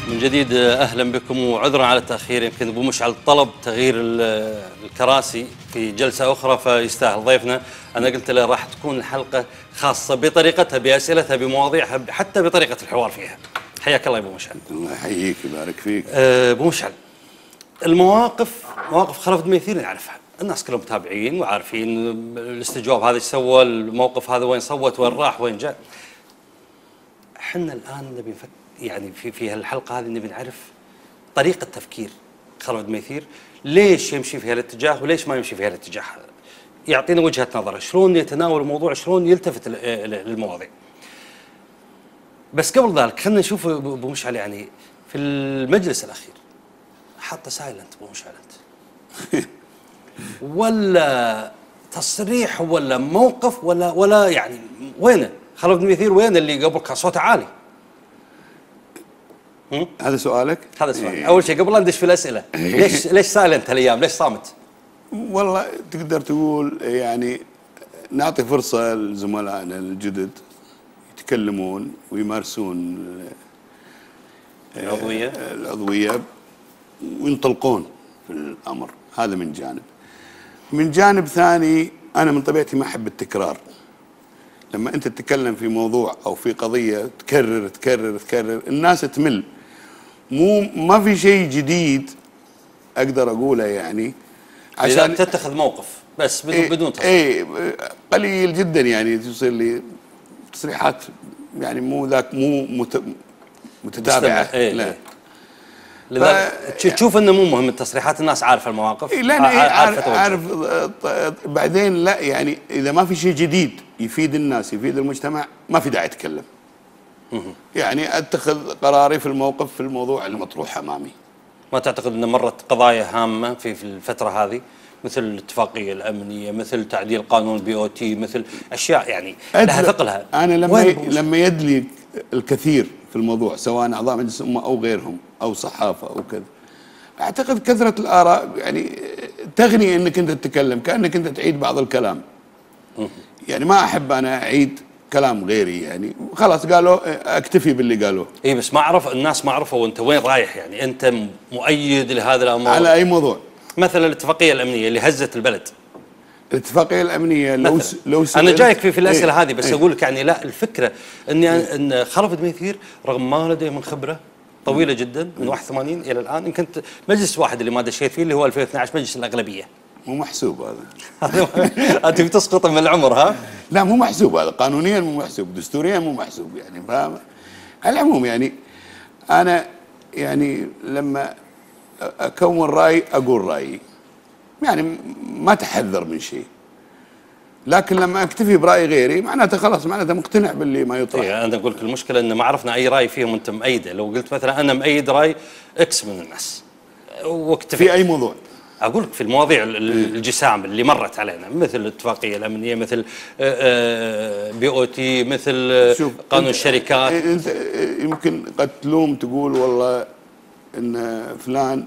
من جديد اهلا بكم وعذرا على التاخير. يمكن ابو مشعل طلب تغيير الكراسي في جلسه اخرى فيستاهل ضيفنا. انا قلت له راح تكون الحلقه خاصه بطريقتها باسئلتها بمواضيعها حتى بطريقه الحوار فيها. حياك الله يا ابو مشعل. الله يحييك ويبارك فيك. ابو مشعل، مواقف خلف دميثير نعرفها، الناس كلهم متابعين وعارفين الاستجواب هذا ايش سوى، الموقف هذا وين صوت، وين راح، وين جاء. احنا الان نبي يعني في هالحلقه هذه نبي نعرف طريقه تفكير خلف دميثير، ليش يمشي في هالاتجاه وليش ما يمشي في هالاتجاه هذا. يعطينا وجهه نظره، شلون يتناول الموضوع، شلون يلتفت للمواضيع. بس قبل ذلك خلينا نشوف ابو مشعل، يعني في المجلس الاخير حاطه سايلنت ابو مشعل انت ولا تصريح ولا موقف ولا يعني وينه خلف دميثير؟ وين اللي قبل كان صوته عالي؟ هذا سؤالك؟ هذا سؤال. اول شيء قبل لا ندش في الاسئله، ليش سايلنت هالايام؟ ليش صامت؟ والله تقدر تقول يعني نعطي فرصه لزملائنا الجدد يتكلمون ويمارسون العضويه وينطلقون في الامر. هذا من جانب. من جانب ثاني انا من طبيعتي ما احب التكرار. لما انت تتكلم في موضوع او في قضيه تكرر تكرر تكرر الناس تمل. ما في شيء جديد اقدر اقوله يعني عشان تتخذ موقف بس بدون تصريح. قليل جدا يعني تصير لي تصريحات يعني مو متتابعه. لا لذلك تشوف انه مو مهم التصريحات، الناس عارفه المواقف. لا عارف بعدين. لا يعني اذا ما في شيء جديد يفيد الناس يفيد المجتمع ما في داعي اتكلم. يعني اتخذ قراري في الموقف في الموضوع المطروح امامي. ما تعتقد ان مرت قضايا هامه في الفتره هذه مثل الاتفاقيه الامنيه، مثل تعديل قانون BOT، مثل اشياء يعني لها ثقلها؟ انا لما يدلي الكثير في الموضوع سواء اعضاء مجلس الامه او غيرهم او صحافه او كذا، اعتقد كثره الاراء يعني تغني انك انت تتكلم، كانك انت تعيد بعض الكلام. يعني ما احب انا اعيد كلام غيري، يعني خلاص قالوا اكتفي باللي قالوه. اي بس ما عرف الناس، ما عرفوا انت وين رايح. يعني انت مؤيد لهذا الامر على اي موضوع؟ مثلا الاتفاقيه الامنيه اللي هزت البلد. الاتفاقيه الامنيه لو انا جايك في الاسئله هذه، بس اقول لك يعني لا، الفكره ان خلف دميثير رغم ما لديه من خبره طويله جدا من 81 الى الان، يمكن مجلس واحد اللي ما دشيت فيه اللي هو 2012 مجلس الاغلبيه. مو محسوب هذا. انت بتسقط من العمر ها؟ لا مو محسوب هذا، قانونيا مو محسوب، دستوريا مو محسوب يعني. على العموم يعني انا يعني لما اكون راي اقول رايي، يعني ما تحذر من شيء. لكن لما اكتفي براي غيري معناته خلاص معناته مقتنع باللي ما يطرح. انا اقول لك المشكله ان ما عرفنا اي راي فيهم انت مأيده. لو قلت مثلا انا مأيد راي اكس من الناس واكتفي في اي موضوع، اقول لك في المواضيع الجسام اللي مرت علينا مثل الاتفاقيه الامنيه، مثل BOT، مثل قانون الشركات. انت يمكن قد تلوم تقول والله ان فلان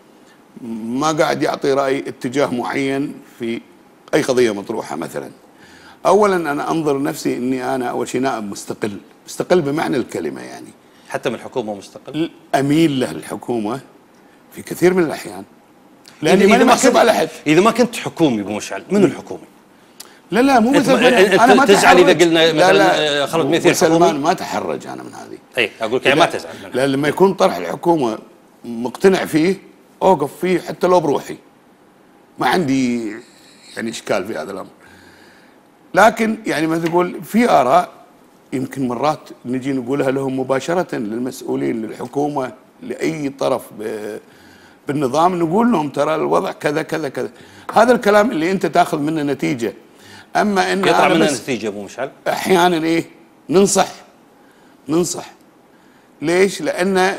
ما قاعد يعطي راي اتجاه معين في اي قضيه مطروحه مثلا. اولا انا انظر نفسي اني انا اول شيء نائب مستقل بمعنى الكلمه، يعني حتى من الحكومه مستقل. اميل له الحكومه في كثير من الاحيان لاني ماني محسوب على حد. اذا ما كنت حكومي ابو مشعل، منو الحكومي؟ لا مو مثلا انا ما تزعل اذا قلنا مثلا خلف دميثير سلمان ما تحرج انا من هذه. اي اقول لك يعني ما تزعل منها. لا لما يكون طرح الحكومه مقتنع فيه اوقف فيه حتى لو بروحي، ما عندي يعني اشكال في هذا الامر. لكن يعني ما تقول في اراء يمكن مرات نجي نقولها لهم مباشره للمسؤولين للحكومه لاي طرف بالنظام، نقول لهم ترى الوضع كذا كذا كذا. هذا الكلام اللي انت تاخذ منه نتيجه. اما ان يطلع منه نتيجه ابو مشعل احيانا ايه ننصح. ليش؟ لان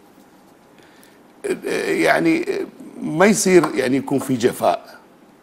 يعني ما يصير يعني يكون في جفاء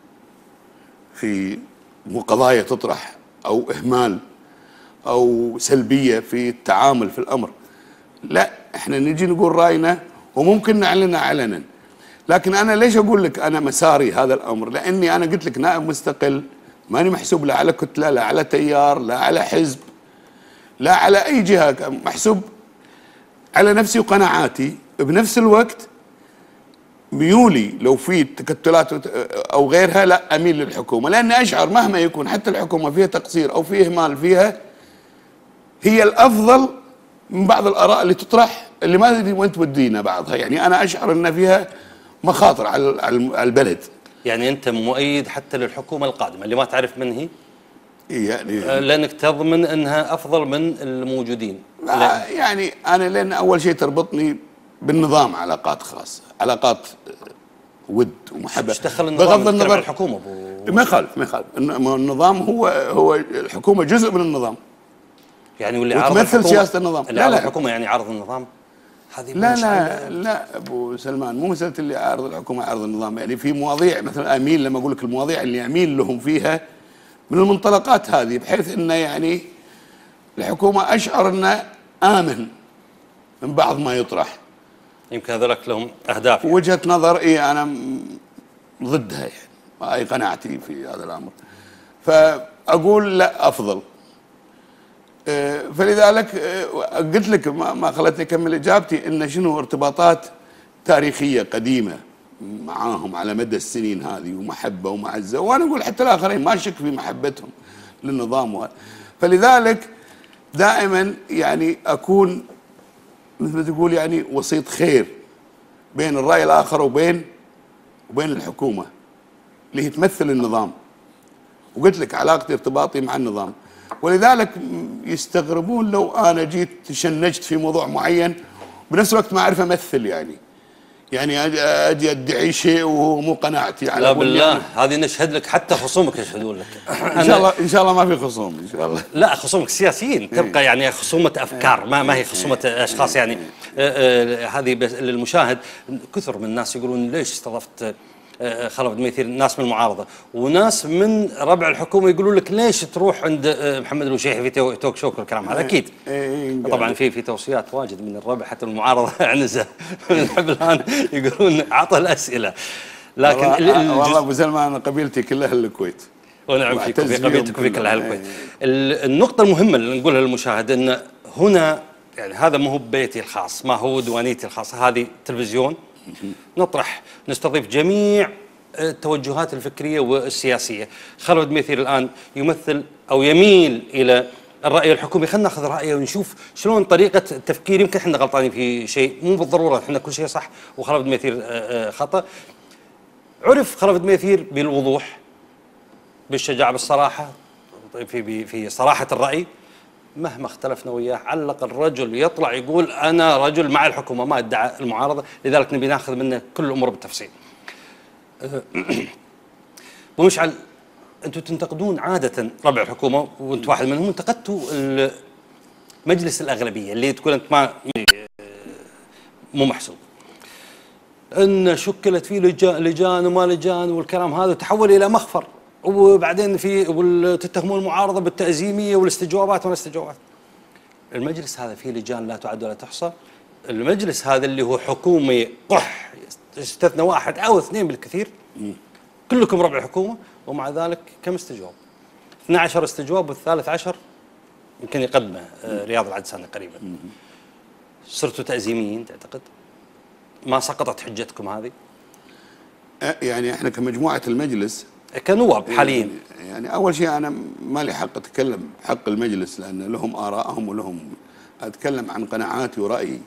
في قضايا تطرح او اهمال او سلبيه في التعامل في الامر. لا احنا نجي نقول راينا وممكن نعلنه علنا. لكن انا ليش اقول لك انا مساري هذا الامر؟ لاني انا قلت لك نائب مستقل، ماني محسوب لا على كتله لا على تيار لا على حزب لا على اي جهه، محسوب على نفسي وقناعاتي، بنفس الوقت ميولي لو في تكتلات او غيرها لا اميل للحكومه، لاني اشعر مهما يكون حتى الحكومه فيها تقصير او فيه اهمال فيها، هي الافضل من بعض الاراء اللي تطرح اللي ما ادري وين تودينا بعضها. يعني انا اشعر ان فيها مخاطر على البلد. يعني انت مؤيد حتى للحكومه القادمه اللي ما تعرف من هي؟ يعني لانك تضمن انها افضل من الموجودين. يعني انا لان اول شيء تربطني بالنظام علاقات خاصه، علاقات ود ومحبه. ايش دخل النظام بغض النظر الحكومه ما يخالف النظام، هو الحكومه جزء من النظام يعني، واللي وتمثل سياسه النظام. اللي عارض الحكومه يعني عارض النظام. هذه لا ابو سلمان، مو مساله اللي عارض الحكومه عارض النظام. يعني في مواضيع مثلا اميل، لما اقول لك المواضيع اللي اميل لهم فيها من المنطلقات هذه، بحيث انه يعني الحكومه اشعر انه امن من بعض ما يطرح. يمكن هذولك لهم اهداف يعني. وجهه نظر انا ضدها، يعني هاي قناعتي في هذا الامر. فاقول لا افضل. فلذلك قلت لك ما خلتني اكمل اجابتي، ان شنو ارتباطات تاريخيه قديمه معاهم على مدى السنين هذه، ومحبه ومعزه، وانا اقول حتى الاخرين ما اشك في محبتهم للنظام. فلذلك دائما يعني اكون مثل ما تقول يعني وسيط خير بين الراي الاخر وبين الحكومه اللي هي تمثل النظام. وقلت لك علاقتي ارتباطي مع النظام، ولذلك يستغربون لو انا جيت تشنجت في موضوع معين بنفس الوقت ما اعرف امثل. يعني اجي ادعي شيء وهو مو قناعتي. على لا بالله هذه نشهد لك، حتى خصومك يشهدون لك. ان شاء الله ما في خصوم ان شاء الله. لا خصومك سياسيين تبقى، يعني خصومه افكار، ما هي خصومه اشخاص. يعني هذه للمشاهد. كثر من الناس يقولون ليش استضفت خلف دميثير، ناس من المعارضه وناس من ربع الحكومه يقولون لك ليش تروح عند محمد الوشيحي في توك شوك والكلام هذا. اكيد طبعا في توصيات واجد من الربع حتى المعارضه عنزه نحب الان يقولون عطى الاسئله. لكن والله ابو سلمان قبيلتي كلها الكويت. ونعم فيكم، في قبيلتكم في كلها الكويت. النقطه المهمه اللي نقولها للمشاهد ان هنا يعني هذا ما هو بيتي الخاص، ما هو ديوانيتي الخاصه، هذه تلفزيون نطرح نستضيف جميع التوجهات الفكريه والسياسيه. خلف دميثير الان يمثل او يميل الى الراي الحكومي، خلينا ناخذ رايه ونشوف شلون طريقه التفكير. يمكن احنا غلطانين في شيء، مو بالضروره احنا كل شيء صح وخلف دميثير خطا. عرف خلف دميثير بالوضوح، بالشجاعه، بالصراحه، في صراحه الراي. مهما اختلفنا وياه على الاقل الرجل يطلع يقول انا رجل مع الحكومه، ما ادعى المعارضه. لذلك نبي ناخذ منه كل الامور بالتفصيل. ومشعل، انتم تنتقدون عاده ربع الحكومه وانت واحد منهم، انتقدتوا مجلس الاغلبيه اللي تقول انت مو محسوب، ان شكلت فيه لجان وما لجان والكلام هذا، وتحول الى مخفر، وبعدين تتهمون المعارضه بالتأزيميه والاستجوابات ولا استجوابات. المجلس هذا فيه لجان لا تعد ولا تحصى. المجلس هذا اللي هو حكومي قح، استثنى واحد او اثنين بالكثير، كلكم ربع الحكومه، ومع ذلك كم استجواب؟ 12 استجواب، والثالث عشر يمكن يقدمه رياض العدساني قريبا. صرتوا تأزيميين تعتقد؟ ما سقطت حجتكم هذه؟ يعني احنا كمجموعه المجلس كنواب حاليين، يعني اول شيء انا ما لي حق اتكلم حق المجلس، لان لهم ارائهم ولهم، اتكلم عن قناعاتي ورايي.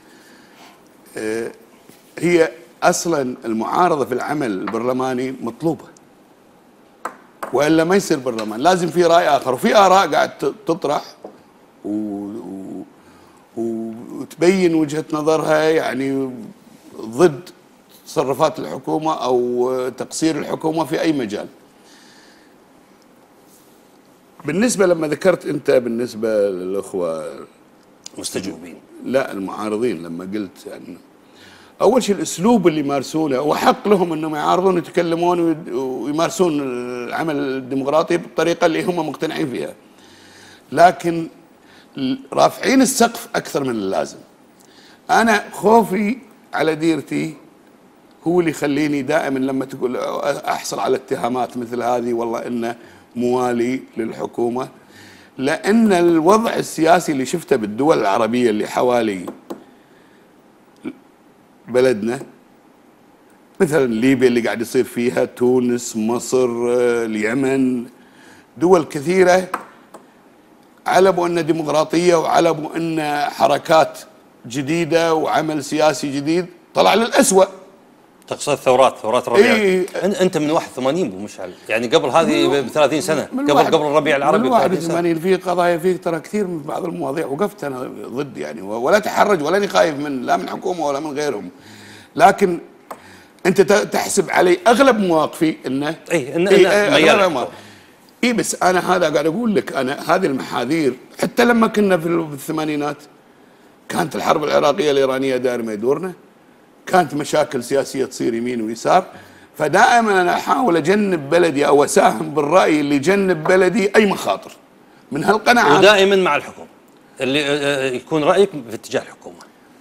هي اصلا المعارضه في العمل البرلماني مطلوبه، والا ما يصير برلمان. لازم في راي اخر، وفي اراء قاعد تطرح وتبين وجهه نظرها يعني ضد تصرفات الحكومه او تقصير الحكومه في اي مجال. بالنسبه لما ذكرت انت بالنسبه للاخوه مستجوبين، لا المعارضين، لما قلت يعني اول شيء الاسلوب اللي يمارسونه، وحق لهم انهم يعارضون ويتكلمون ويمارسون العمل الديمقراطي بالطريقه اللي هم مقتنعين فيها، لكن رافعين السقف اكثر من اللازم. انا خوفي على ديرتي هو اللي يخليني دائما لما تقول احصل على اتهامات مثل هذه، والله انه موالي للحكومه، لان الوضع السياسي اللي شفته بالدول العربيه اللي حوالي بلدنا، مثلا ليبيا اللي قاعد يصير فيها، تونس، مصر، اليمن، دول كثيرة علبوا أن ديمقراطية وعلبوا أن حركات جديدة وعمل سياسي جديد، طلع للأسوأ. تقصد ثورات الربيع. إيه. انت من 81 ابو مشعل، يعني قبل هذه ب 30 سنه، قبل الربيع العربي ب 30 سنه. من 81 في قضايا فيه ترى كثير من بعض المواضيع وقفت انا ضد يعني، ولا تحرج ولا خايف من لا من حكومه ولا من غيرهم، لكن انت تحسب علي اغلب مواقفي انه اي بس انا هذا قاعد اقول لك، انا هذه المحاذير حتى لما كنا في الثمانينات كانت الحرب العراقيه الايرانيه داير ما يدورنا، كانت مشاكل سياسيه تصير يمين ويسار، فدائما انا احاول اجنب بلدي او اساهم بالراي اللي يجنب بلدي اي مخاطر من هالقناعات. ودائما مع الحكومه اللي يكون رايك في اتجاه الحكومه.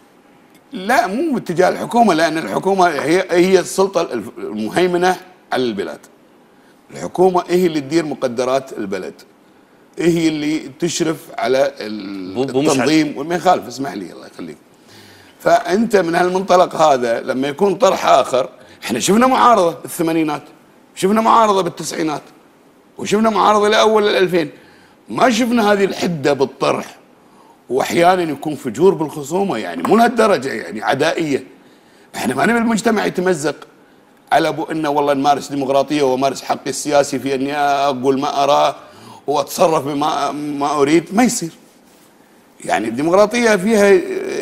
لا مو باتجاه الحكومه، لان الحكومه هي السلطه المهيمنه على البلاد. الحكومه هي اللي تدير مقدرات البلد، هي اللي تشرف على التنظيم وما يخالف. اسمح لي الله يخليك. فانت من هالمنطلق هذا لما يكون طرح اخر، احنا شفنا معارضه بالثمانينات، شفنا معارضه بالتسعينات، وشفنا معارضه لاول 2000، ما شفنا هذه الحده بالطرح، واحيانا يكون فجور بالخصومه، يعني مو لهالدرجه يعني عدائيه. احنا ما نبي المجتمع يتمزق على ابو انه والله نمارس ديمقراطيه ومارس حقي السياسي في اني اقول ما اراه واتصرف بما ما اريد، ما يصير. يعني الديمقراطيه فيها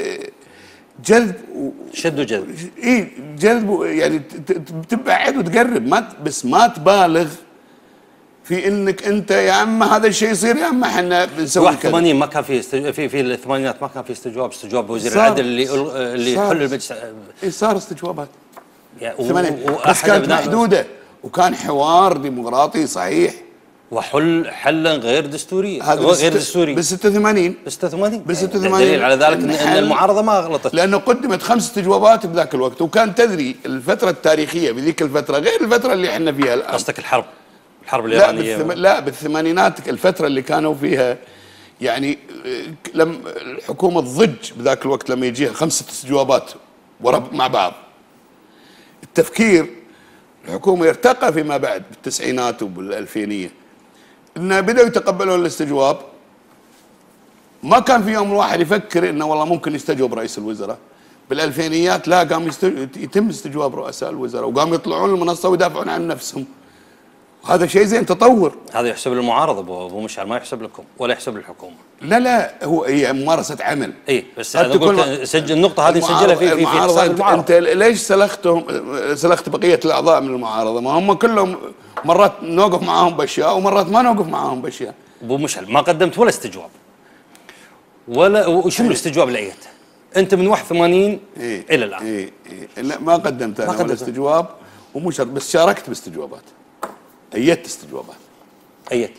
جلب شد وجذب. اي جلب، يعني تبعد وتقرب، بس ما تبالغ في انك انت يا اما هذا الشيء يصير يا اما احنا بنسوي كذا. 81 ما كان في الثمانينات ما كان في استجواب وزير العدل اللي يحل المجلس. صار استجوابات يعني بس كانت محدوده وكان حوار ديمقراطي صحيح حلا غير دستوري، غير دستوري ب 86 دليل على ذلك ان المعارضه ما غلطت، لانه قدمت 5 استجوابات بذاك الوقت. وكان تدري الفتره التاريخيه بذيك الفتره غير الفتره اللي احنا فيها الان. قصدك الحرب الايرانيه؟ لا بالثمانينات الفتره اللي كانوا فيها، يعني لما الحكومه تضج بذاك الوقت لما يجيها 5 استجوابات ورا مع بعض، التفكير الحكومه ارتقى فيما بعد بالتسعينات وبالالفينيه، انه بداوا يتقبلون الاستجواب. ما كان في يوم واحد يفكر انه والله ممكن يستجوب رئيس الوزراء. بالالفينيات لا، قام يتم استجواب رؤساء الوزراء وقاموا يطلعون المنصه ويدافعون عن نفسهم. هذا شيء زين، تطور. هذا يحسب للمعارضه ابو مشعل، ما يحسب لكم ولا يحسب للحكومه. لا هي ممارسه عمل. اي بس انا اقول سجل النقطه هذه، سجلها في المعارضه. انت ليش سلخت بقيه الاعضاء من المعارضه؟ ما هم كلهم مرات نوقف معاهم باشياء ومرات ما نوقف معاهم باشياء. ابو مشعل ما قدمت ولا استجواب وشنو الاستجواب اللي ايته؟ انت من 81 الى الان. لا ما قدمت انا ولا استجواب، ومو شرط، بس شاركت باستجوابات، ايدت استجوابات. ايدت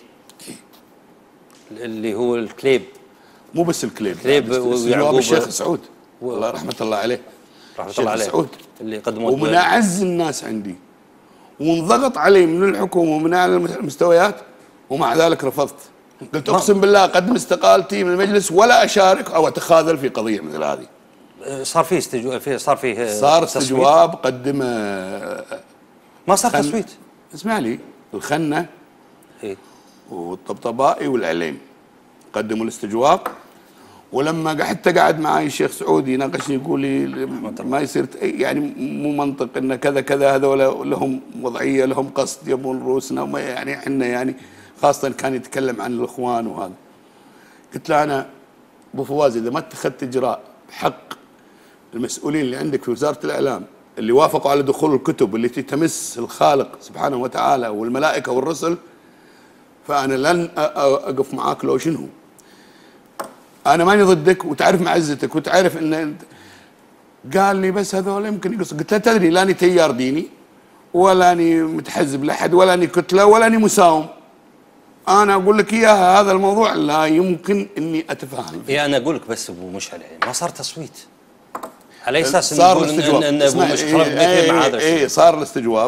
اللي هو الكليب، مو بس الكليب ويعقوب الشيخ سعود الله رحمه الله عليه، سعود اللي قدموا، ومن اعز الناس عندي، وانضغط علي من الحكومه ومن اعلى المستويات، ومع ذلك رفضت. قلت اقسم بالله اقدم استقالتي من المجلس ولا اشارك او اتخاذل في قضيه مثل هذه. صار في صار استجواب قدمه، ما صار تصويت. اسمع لي، الخنه والطبطبائي والعليم قدموا الاستجواب. ولما حتى قعد معي الشيخ سعودي يناقشني يقول لي ما يصير، يعني مو منطق ان كذا كذا، هذول لهم وضعيه، لهم قصد يبون رؤوسنا، وما يعني احنا يعني خاصه كان يتكلم عن الاخوان وهذا. قلت له انا ابو فواز اذا ما اتخذت اجراء بحق المسؤولين اللي عندك في وزاره الاعلام اللي وافقوا على دخول الكتب التي تمس الخالق سبحانه وتعالى والملائكه والرسل، فانا لن اقف معاك لو شنو. انا ماني ضدك وتعرف معزتك وتعرف ان قال لي بس هذول يمكن يقص. قلت له تدري لاني تيار ديني ولا اني متحزب لاحد ولا اني كتله ولا اني مساوم. انا اقول لك اياها، هذا الموضوع لا يمكن اني اتفاهم فيه. انا اقول لك بس ابو مشعل ما صار تصويت على اساس صار ان ابو مشعل مع هذا الشيء. صار الاستجواب.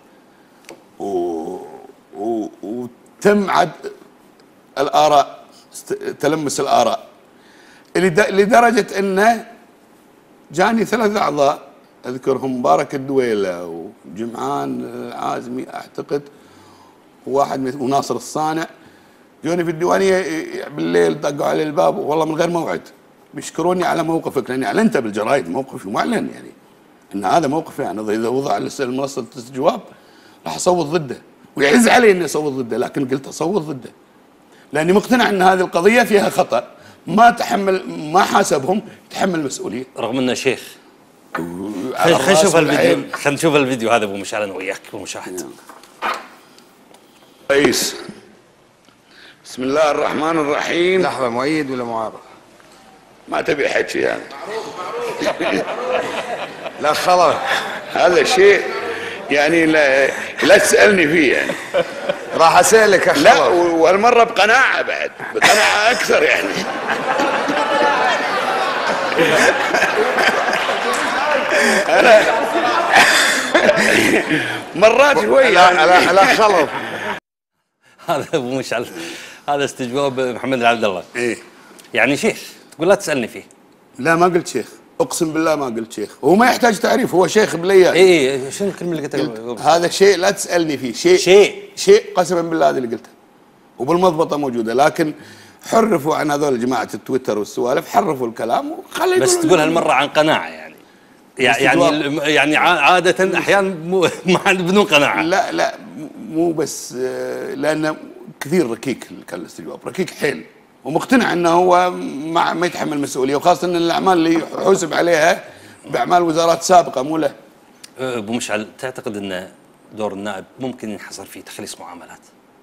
وتم عد الاراء، تلمس الاراء لدرجه انه جاني 3 اعضاء اذكرهم مبارك الدويله وجمعان العازمي اعتقد، وناصر الصانع، جوني في الديوانيه بالليل دقوا علي الباب والله من غير موعد بيشكروني على موقفك، لاني اعلنت بالجرايد موقفي معلن يعني ان هذا موقفي انا، اذا وضع على منصه الاستجواب راح اصوت ضده، ويعز علي اني اصوت ضده، لكن قلت اصوت ضده لاني مقتنع ان هذه القضيه فيها خطا، ما حاسبهم يتحمل مسؤوليه. رغم انه شيخ. خلينا نشوف الفيديو، خلينا نشوف الفيديو هذا ابو مشعل انا وياك ابو مشاهد. رئيس، بسم الله الرحمن الرحيم. لحظة، مؤيد ولا معارض؟ ما تبي حكي يعني. لا خلاص. هذا شيء يعني لا تسألني فيه يعني. راح اسألك خلاص. لا والمرة بقناعة بعد، بقناعة أكثر يعني. أنا مرات شوي لا خلط. هذا ابو مشعل، هذا استجواب محمد العبد الله. ايه يعني شيخ تقول لا تسالني فيه. لا ما قلت شيخ، اقسم بالله ما قلت شيخ، هو ما يحتاج تعريف، هو شيخ بليان. اي شنو الكلمه اللي قلتها؟ هذا شيء لا تسالني فيه، شيء قسما بالله هذا اللي قلته، وبالمضبطه موجوده، لكن حرفوا عن هذول جماعه التويتر والسوالف، حرفوا الكلام وخلي بس تقول هالمره عن قناعه يعني عاده احيانا بدون قناعه. لا مو بس لانه كثير ركيك كان الاستجواب، ركيك حيل، ومقتنع انه هو ما يتحمل مسؤوليه، وخاصه ان الاعمال اللي حسب عليها باعمال وزارات سابقه مو له. ابو مشعل، تعتقد ان دور النائب ممكن ينحصر في تخليص معاملات؟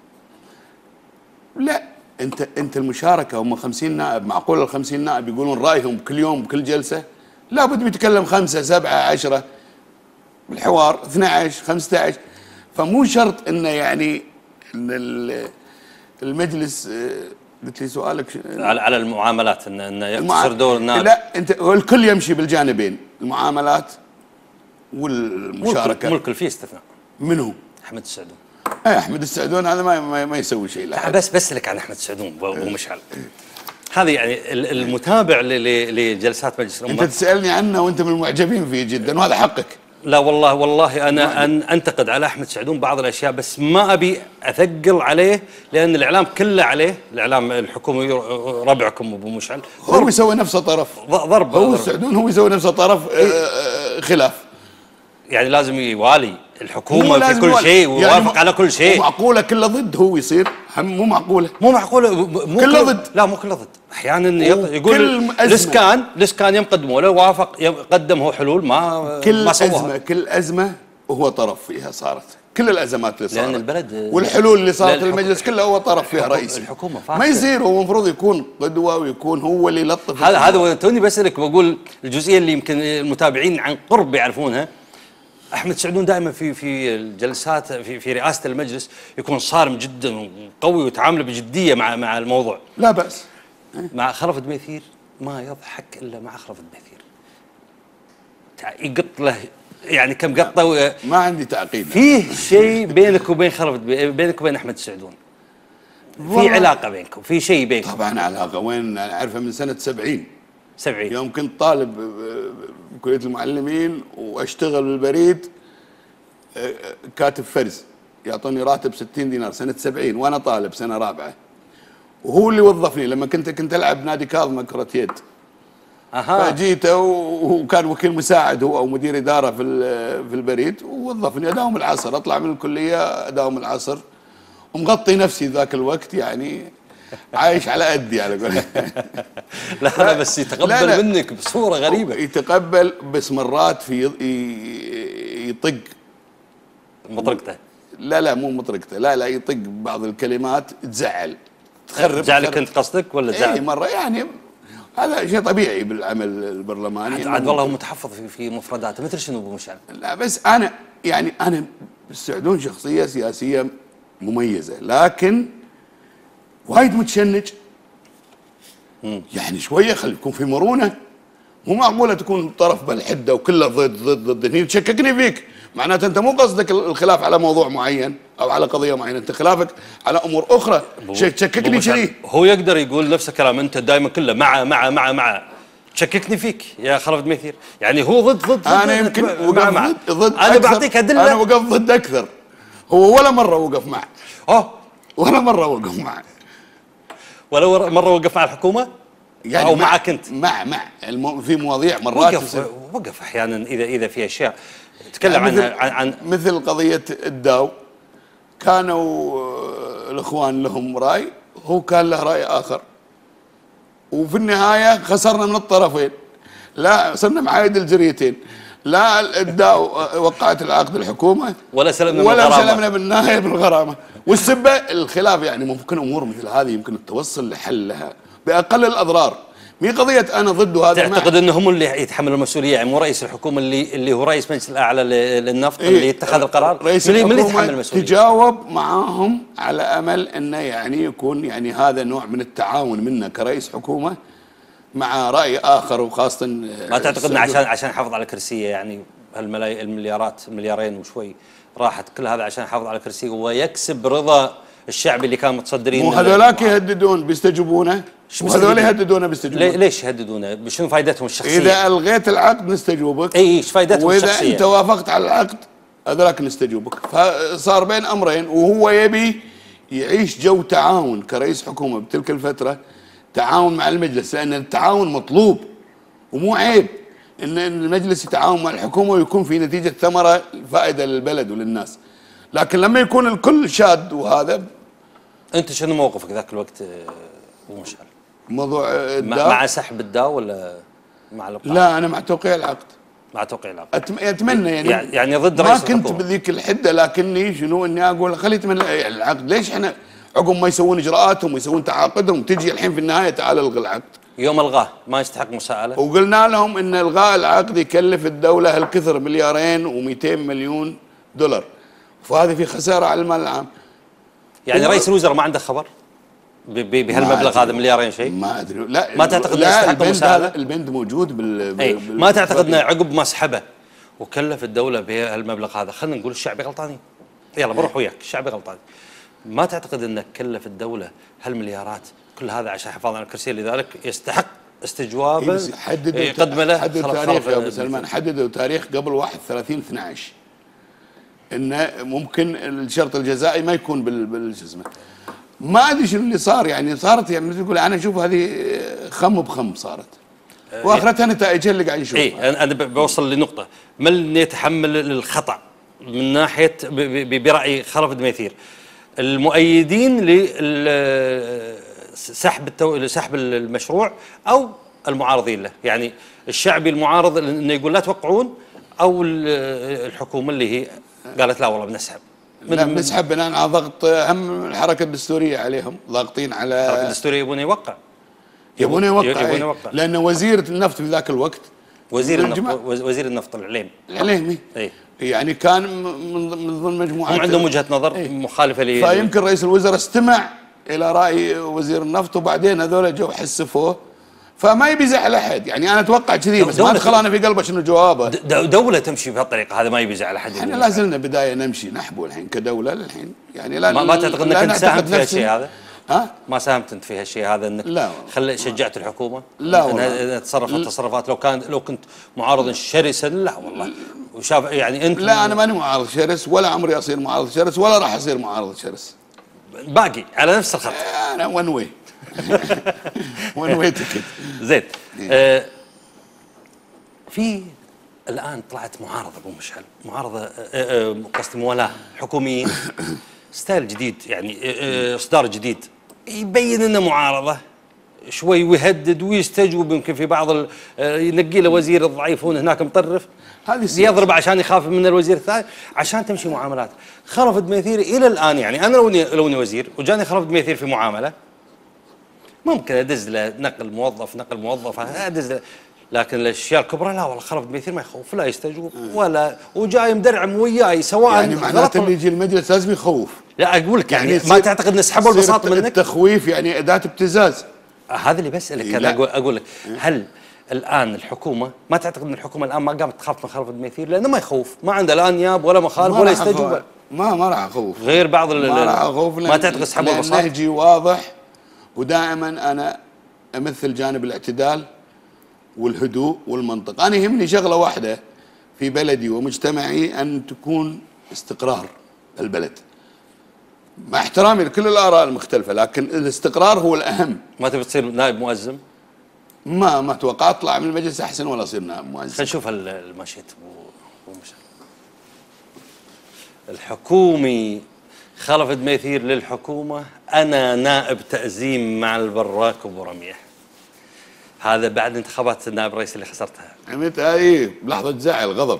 لا، انت المشاركه هم 50 نائب، معقول ال 50 نائب يقولون رايهم كل يوم بكل جلسه؟ لابد بيتكلم 5 7 10 بالحوار، 12 15، فمو شرط انه يعني ان المجلس. قلت لي سؤالك على المعاملات ان يقتصر دور النائب. لا، انت الكل يمشي بالجانبين، المعاملات والمشاركه. ملك فيه استثناء. منو؟ احمد السعدون. احمد السعدون هذا ما يسوي شيء. لا بس لك عن احمد السعدون ابو مشعل، هذه يعني المتابع لجلسات مجلس الامه. انت تسالني عنه وانت من المعجبين فيه جدا، وهذا حقك. لا والله انا انتقد على احمد سعدون بعض الاشياء، بس ما ابي اثقل عليه، لان الاعلام كله عليه، الاعلام الحكومي ربعكم ابو مشعل هو يسوي نفسه طرف ضرب. هو السعدون هو يسوي نفسه طرف خلاف، يعني لازم يوالي الحكومه في كل شيء ويوافق يعني على كل شيء. معقوله كله ضد هو يصير؟ مو معقوله كله ضد. لا مو كله ضد، احيانا يقول الاسكان يوم قدموا له وافق، قدم هو حلول ما سواها. كل ازمه وهو طرف فيها صارت، كل الازمات اللي صارت لان البلد والحلول اللي صارت المجلس كله هو طرف فيها رئيسي. الحكومه ما يصير، هو المفروض يكون قدوه ويكون هو اللي يلطف. هذا توني بسالك، بقول الجزئيه اللي يمكن المتابعين عن قرب يعرفونها. احمد سعدون دائما في الجلسات في رئاسه المجلس يكون صارم جدا وقوي ويتعامل بجديه مع الموضوع. لا باس. مع خلفت بيثير ما يضحك الا مع خلفت بيثير، يقط له يعني كم قطه. ما عندي تعقيد. فيه شيء بينك وبين بينك وبين احمد سعدون، في علاقه بينكم، في شيء بينكم. طبعا علاقه، وين اعرفها من سنه 70 يوم كنت طالب بكليه المعلمين واشتغل بالبريد كاتب فرز، يعطوني راتب 60 دينار سنه 70 وانا طالب سنه رابعه، وهو اللي وظفني لما كنت العب نادي كاظمه كره يد. فجيته وكان وكيل مساعد هو او مدير اداره في البريد، ووظفني اداوم العصر، اطلع من الكليه اداوم العصر، ومغطي نفسي ذاك الوقت يعني عايش على قدي على قولي. لا بس يتقبل منك بصوره غريبه. يتقبل بس مرات في يطق مطرقته. لا مو مطرقته، لا يطق بعض الكلمات تزعل تخرب. زعلك انت قصدك ولا زعل؟ اي مره يعني، هذا شيء طبيعي بالعمل البرلماني. عاد والله هو متحفظ في مفرداته، مثل شنو ابو مشعل؟ لا بس انا السعدون شخصيه سياسيه مميزه، لكن وايد متشنج. يعني شويه خلي يكون في مرونه، مو معقوله تكون طرف بالحده وكله ضد هني تشككني فيك، معناته انت مو قصدك الخلاف على موضوع معين او على قضيه معينه، انت خلافك على امور اخرى تشككني كذي. هو يقدر يقول نفس الكلام، انت دائما كله مع مع مع مع تشككني فيك يا خلف دميثير، يعني هو ضد انا يمكن وقف ضد انا أكثر. بعطيك ادله. انا وقف ضد اكثر، هو ولا مره وقف معه، ولا مره وقف معه، ولا مره وقف مع الحكومه يعني او معك انت؟ مع في مواضيع مرات وقف احيانا اذا في اشياء تكلم يعني عن مثل قضيه الداو، كانوا الاخوان لهم راي، هو كان له راي اخر، وفي النهايه خسرنا من الطرفين، لا صرنا معايد الجريتين، لا الداو وقعت العقد الحكومه ولا سلمنا بالنهايه بالغرامه، والسبه الخلاف. يعني ممكن امور مثل هذه يمكن التوصل لحل لها باقل الاضرار، مي قضيه انا ضد هذا. تعتقد انه هم اللي يتحملوا المسؤوليه، يعني مو رئيس الحكومه اللي هو رئيس مجلس الاعلى للنفط اللي يتخذ القرار؟ رئيس اللي يتحمل الحكومه المسؤوليه تجاوب معاهم على امل انه يعني يكون يعني هذا نوع من التعاون منه كرئيس حكومه مع راي اخر، وخاصه ما تعتقد انه عشان يحافظ على كرسيه، يعني المليارين وشوي راحت كل هذا عشان يحافظ على كرسيه ويكسب رضا الشعب اللي كانوا متصدرين؟ مو هذولاك يهددون بيستجيبونه، وهذول يهددونه بيستجيبونه. ليش يهددونه؟ شنو فائدتهم الشخصيه؟ اذا الغيت العقد نستجوبك. ايش فائدتهم الشخصيه؟ واذا انت وافقت على العقد هذولاك نستجوبك. فصار بين امرين، وهو يبي يعيش جو تعاون كرئيس حكومه بتلك الفتره، تعاون مع المجلس، لان التعاون مطلوب ومو عيب ان المجلس يتعاون مع الحكومه ويكون في نتيجه ثمره فائده للبلد وللناس. لكن لما يكون الكل شاد، وهذا انت شنو موقفك ذاك الوقت ابو مشعل؟ موضوع مع سحب الداو ولا مع الابقاء؟ لا انا مع توقيع العقد. مع توقيع العقد اتمنى يعني ضد رئيس الحكومه. ما كنت بذيك الحده، لكني شنو اني اقول خلي يتمنى العقد. ليش احنا عقب ما يسوون اجراءاتهم ويسوون تعاقدهم تجي الحين في النهايه تعال الغي العقد؟ يوم الغاه ما يستحق مساءله. وقلنا لهم ان الغاء العقد يكلف الدوله هالكثر، مليارين و200 مليون دولار، فهذه في خساره على المال العام. يعني رئيس الوزراء ما عنده خبر بهالمبلغ هذا مليارين شيء؟ ما ادري. لا ما تعتقد انه يستحق مساءله؟ البند موجود ما تعتقد انه عقب ما سحبه وكلف الدوله بهالمبلغ هذا، خلينا نقول الشعبي غلطانين، يلا بروح وياك الشعبي غلطان، ما تعتقد انه كلف الدوله هالمليارات كل هذا عشان حفاظ على الكرسي، لذلك يستحق استجوابه يقدم له؟ حددوا تاريخ يا ابو سلمان، حددوا تاريخ قبل 31/12 انه ممكن الشرط الجزائي ما يكون شو اسمه. ما ادري شنو اللي صار، يعني صارت يعني تقول انا اشوف هذه خم بخم صارت، واخرتها نتائجها اللي قاعد نشوفها. انا بوصل لنقطه، من يتحمل الخطا من ناحيه براي خلف دميثير؟ المؤيدين لسحب المشروع او المعارضين له؟ يعني الشعبي المعارض انه يقول لا توقعون، او الحكومه اللي هي قالت لا والله بنسحب؟ بنسحب بناء على ضغط هم الحركه الدستوريه عليهم، ضاغطين على الحركه الدستوريه يبون يوقع لان وزير النفط في ذاك الوقت وزير النفط العليمي يعني كان من ضمن مجموعات هم عندهم وجهه نظر مخالفه فيمكن رئيس الوزراء استمع الى راي وزير النفط، وبعدين هذول جو حسفوه، فما يبي يزعل احد. يعني انا اتوقع كذي، بس ما ادخل انا في قلبه شنو جوابه. دوله تمشي بهالطريقه هذا ما يبي يزعل احد. احنا لا زلنا بدايه نمشي نحبو الحين كدوله الحين، يعني ما تعتقد انك انت ساهمت في هالشيء هذا؟ ها؟ ما ساهمت انت في هالشيء هذا انك شجعت الحكومه؟ لا والله انها تصرفت تصرفات لو كنت معارضا شرسا؟ لا والله. وشاف يعني انت لا انا ماني معارض شرس، ولا عمري اصير معارض شرس، ولا راح اصير معارض شرس. باقي على نفس الخط. انا ون واي ون واي تكت. زين. في الان طلعت معارضه ابو مشعل، معارضه قصدي موالاه حكوميين، ستايل جديد، يعني اصدار جديد يبين انه معارضه شوي، ويهدد ويستجوب، يمكن في بعض ينقي له وزير الضعيف هون هناك مطرف يضرب عشان يخاف من الوزير الثاني عشان تمشي معاملات. خلف دميثير الى الان، يعني انا لو اني وزير وجاني خلف دميثير في معامله ممكن ادز له نقل موظف ادز له، لكن الاشياء الكبرى لا والله خلف دميثير ما يخوف، لا يستجوب ولا، وجاي مدرعم وياي سواء يعني معناته اللي يجي المجلس لازم يخوف. لا اقول لك يعني ما تعتقد نسحبوا البساط منك؟ التخويف يعني اداه ابتزاز. هذا اللي بسالك انا، اقول لك هل الان الحكومه ما تعتقد ان الحكومه الان ما قامت تخاف من خلف دميثير لانه ما يخوف، ما عنده لا انياب ولا مخالف ولا يستجوب؟ ما راح اخوف غير بعض ما راح اخوف. ما تعتقد سحبوا البساط؟ نهجي واضح، ودائما انا امثل جانب الاعتدال والهدوء والمنطق. انا يهمني شغله واحده في بلدي ومجتمعي، ان تكون استقرار البلد، مع احترامي لكل الاراء المختلفه، لكن الاستقرار هو الاهم. ما تبي تصير نائب مؤزم؟ ما اتوقع اطلع من المجلس احسن ولا اصير نائب مؤزم. خلينا نشوف المشيت أبو مشعل. الحكومي خلف دميثير للحكومه، انا نائب تأزيم مع البراك ابو رميح. هذا بعد انتخابات النائب الرئيسي اللي خسرتها. عملت اي بلحظه زعل غضب.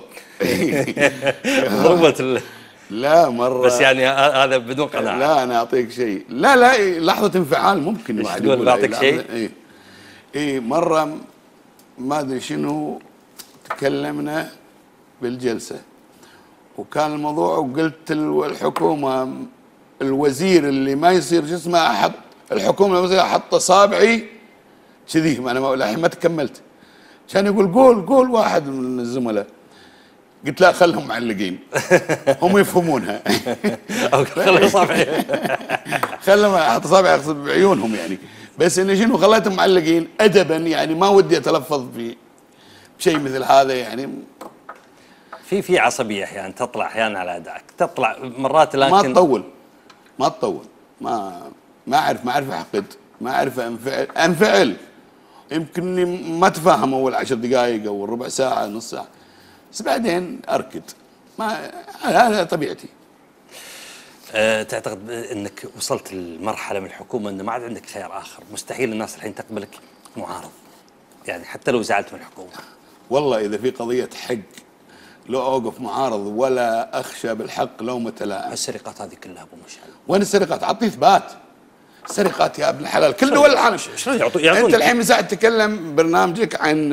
ضربت لا مره، بس يعني هذا بدون قناعه. لا انا اعطيك شيء، لا لحظه انفعال ممكن ايش واحد تقول؟ يقول بعطيك شيء؟ اي مره ما ادري شنو تكلمنا بالجلسه، وكان الموضوع وقلت الحكومه الوزير اللي ما يصير شو اسمه احط الحكومه لما احط اصابعي كذي، انا الحين ما تكملت، كان يقول قول واحد من الزملاء، قلت لا خلهم معلقين هم يفهمونها. خلهم اصابعي خلهم احط اصابعي اقصد بعيونهم يعني، بس انه شنو خليتهم معلقين ادبا، يعني ما ودي اتلفظ في شيء مثل هذا يعني. في عصبيه احيانا تطلع احيانا على ادائك، تطلع مرات، لكن ما تطول ما اعرف احقد، ما اعرف انفعل يمكن ما تفهم اول 10 دقائق او ربع ساعه نص ساعه، بس بعدين اركد، ما هذا طبيعتي. تعتقد انك وصلت لمرحله من الحكومه انه ما عاد عندك خيار اخر، مستحيل الناس الحين تقبلك معارض، يعني حتى لو زعلت من الحكومه؟ والله اذا في قضيه حق لو اوقف معارض ولا اخشى بالحق لومة لائم. السرقات هذه كلها ابو مشعل، وين السرقات؟ عطني اثبات. السرقات يا ابن الحلال كل دول العالم. شلون يعطون؟ انت الحين من ساعه تتكلم برنامجك عن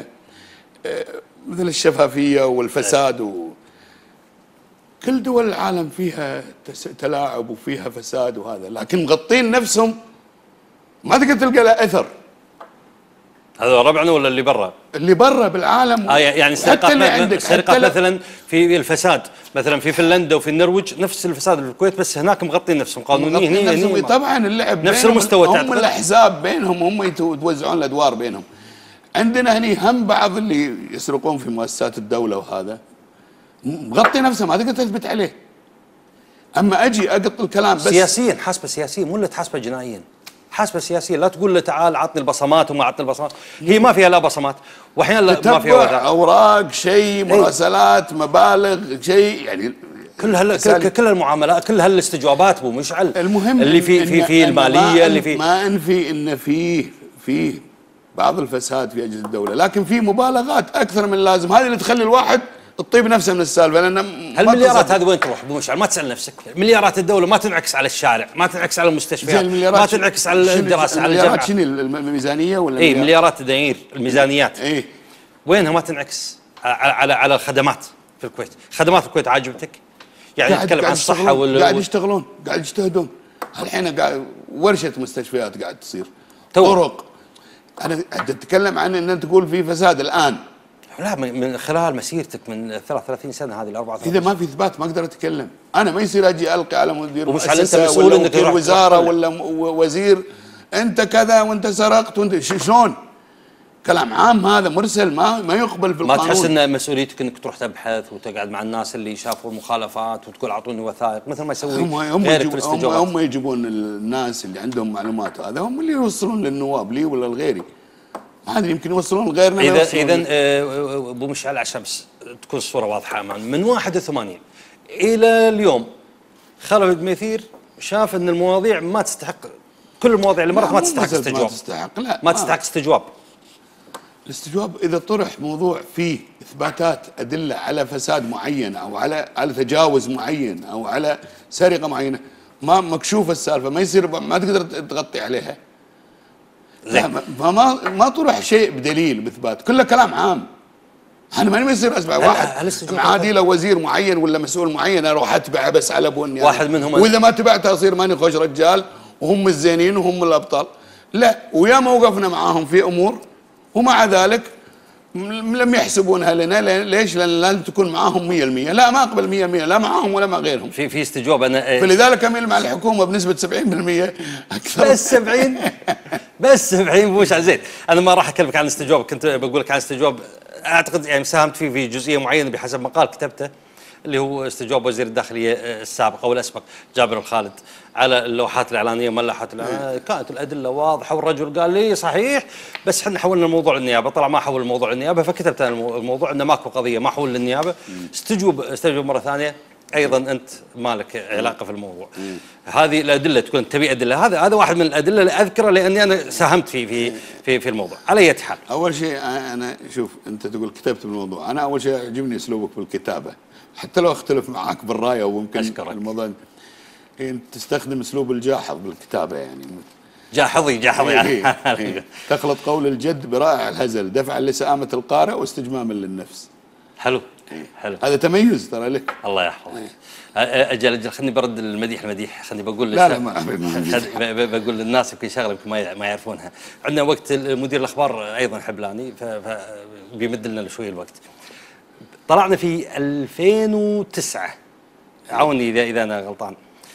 مثل الشفافيه والفساد كل دول العالم فيها تلاعب وفيها فساد وهذا، لكن مغطين نفسهم ما تقدر تلقى له اثر. هذا ربعنا ولا اللي برا؟ اللي برا بالعالم. يعني السرقات مثلا في الفساد مثلا في فنلندا وفي النرويج نفس الفساد اللي في الكويت، بس هناك مغطين نفسهم قانونيين. هني طبعا اللعب نفس المستوى، هم الاحزاب بينهم، هم يتوزعون الادوار بينهم. عندنا هني هم بعض اللي يسرقون في مؤسسات الدوله وهذا مغطي نفسه ما تقدر تثبت عليه. اما اجي اقط الكلام بس سياسيا، حاسبه سياسيا مو اللي تحاسبه جنائيا، حاسبه سياسيا. لا تقول له تعال عطني البصمات وما عطني البصمات، هي ما فيها لا بصمات واحيانا ما فيها وثائق، اوراق شيء، مراسلات، مبالغ شيء، يعني كل المعاملات، كل هالاستجوابات ابو مشعل. المهم اللي في الماليه اللي في، ما انفي ان فيه بعض الفساد في اجهزه الدوله، لكن في مبالغات اكثر من اللازم، هذه اللي تخلي الواحد تطيب نفسه من السالفه. لان هالمليارات هذه وين تروح ابو مشعل؟ ما تسال نفسك. مليارات الدوله ما تنعكس على الشارع، ما تنعكس على المستشفيات، ما تنعكس على الدراسه، على الجامعه. شنو الميزانيه ولا اي مليارات الدنانير الميزانيات اي وينها ما تنعكس على الخدمات في الكويت؟ خدمات الكويت عاجبتك؟ يعني نتكلم عن الصحه قاعد يشتغلون، قاعد يجتهدون. الحين قاعد ورشه مستشفيات قاعد تصير، طرق. انا اتكلم عن ان تقول في فساد الان، لا من خلال مسيرتك من 33 سنه هذه ال 34. اذا ما في اثبات ما اقدر اتكلم. انا ما يصير اجي القي على مدير مؤسسه ولا مدير وزاره ولا وزير انت كذا وانت سرقت وانت شلون. كلام عام هذا مرسل ما يقبل في القانون. ما تحس ان مسؤوليتك انك تروح تبحث وتقعد مع الناس اللي شافوا المخالفات وتقول اعطوني وثائق مثل ما يسوي غيرك في الاستجوابات؟ هم يجيبون الناس اللي عندهم معلومات، هذا هم اللي يوصلون للنواب لي ولا لغيري. هذا يمكن يوصلون لغيرنا. اذا ابو مشعل عشان بس تكون الصوره واضحه امام، من 81 الى اليوم خلف دميثير شاف ان المواضيع ما تستحق، كل المواضيع اللي مرت ما تستحق استجواب. ما تستحق استجواب. الاستجواب اذا طرح موضوع فيه اثباتات ادله على فساد معين او على تجاوز معين او على سرقه معينه، ما مكشوفه السالفه، ما يصير ما تقدر تغطي عليها. فما طرح شيء بدليل باثبات، كله كلام عام. انا ما يصير اسمع واحد معادي له وزير معين ولا مسؤول معين اروح اتبعه بس على بني واحد منهم، واذا ما تبعته اصير ماني خوش رجال وهم الزينين وهم الابطال. لا، ويا ما وقفنا معاهم في امور ومع ذلك لم يحسبونها لنا. ليش؟ لان لازم تكون معاهم 100%. لا، ما اقبل 100%، لا معاهم ولا مع غيرهم. في استجواب انا فلذلك اميل مع الحكومه بنسبه 70% اكثر. بس 70 بس 70 مش زين. انا ما راح اكلمك عن استجواب، كنت بقول لك عن استجواب اعتقد يعني ساهمت فيه في جزئيه معينه بحسب مقال كتبته، اللي هو استجواب وزير الداخليه السابق او الاسبق جابر الخالد على اللوحات الاعلانيه ما اللوحات الاعلانيه. كانت الادله واضحه، والرجل قال لي صحيح بس احنا حولنا الموضوع للنيابه. طلع ما حول الموضوع للنيابه، فكتبت انا الموضوع انه ماكو قضيه، ما حول للنيابه. استجوب مره ثانيه، ايضا انت مالك علاقه في الموضوع. هذه الادله تكون تبي ادله، هذا واحد من الادله اللي اذكره لاني انا ساهمت في الموضوع. على اي حال، اول شيء انا شوف، انت تقول كتبت بالموضوع، انا اول شيء يعجبني اسلوبك بالكتابه، حتى لو اختلف معك بالراي او يمكن الموضوع انت تستخدم اسلوب الجاحظ بالكتابه، يعني جاحظي يعني تخلط قول الجد برائع الهزل، دفعا لسآمة القارئ واستجماما للنفس. حلو. هذا تميز ترى لك. الله يحفظك. اجل خليني برد المديح خليني بقول لا بقول للناس يمكن شغله يمكن ما يعرفونها. عندنا وقت مدير الاخبار ايضا حبلاني فبيمد لنا شوي الوقت. طلعنا في 2009، عاوني اذا انا غلطان،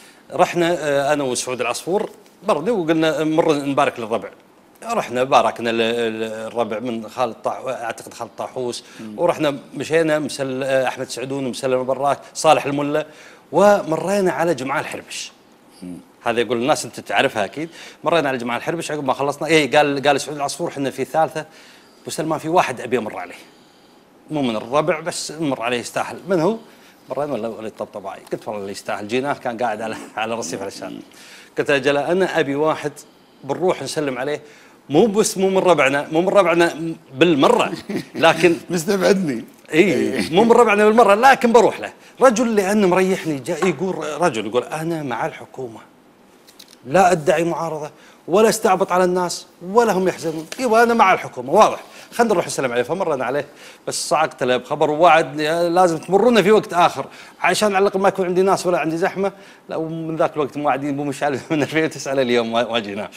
رحنا انا وسعود العصفور برضه وقلنا مر نبارك للربع. رحنا باركنا الربع من اعتقد خالد طاحوس، ورحنا مشينا مسل احمد سعدون ومسلم البراك صالح الملا، ومرينا على جمعان الحربش. هذا يقول الناس انت تعرفها اكيد. مرينا على جمعان الحربش عقب ما خلصنا. قال سعود العصفور احنا في ثالثه، ابو سلمان في واحد ابي امر عليه، مو من الربع بس نمر عليه يستاهل. من هو؟ مرينا ولا يطبطب علي؟ قلت والله اللي يستاهل. جيناه كان قاعد على رصيف علشان. قلت اجل انا ابي واحد بنروح نسلم عليه، مو من ربعنا بالمره، لكن مستبعدني. مو من ربعنا بالمره، لكن بروح له. رجل لانه مريحني جاء يقول انا مع الحكومه، لا ادعي معارضه ولا استعبط على الناس ولا هم يحزنون، يبغى انا مع الحكومه واضح، خلينا نروح نسلم عليه. فمرنا عليه بس صعقت له بخبر ووعد لازم تمرونا في وقت اخر عشان على الاقل ما يكون عندي ناس ولا عندي زحمه. لا، ومن ذاك الوقت موعدين ابو مشعل من 2009 لليوم ما جينا.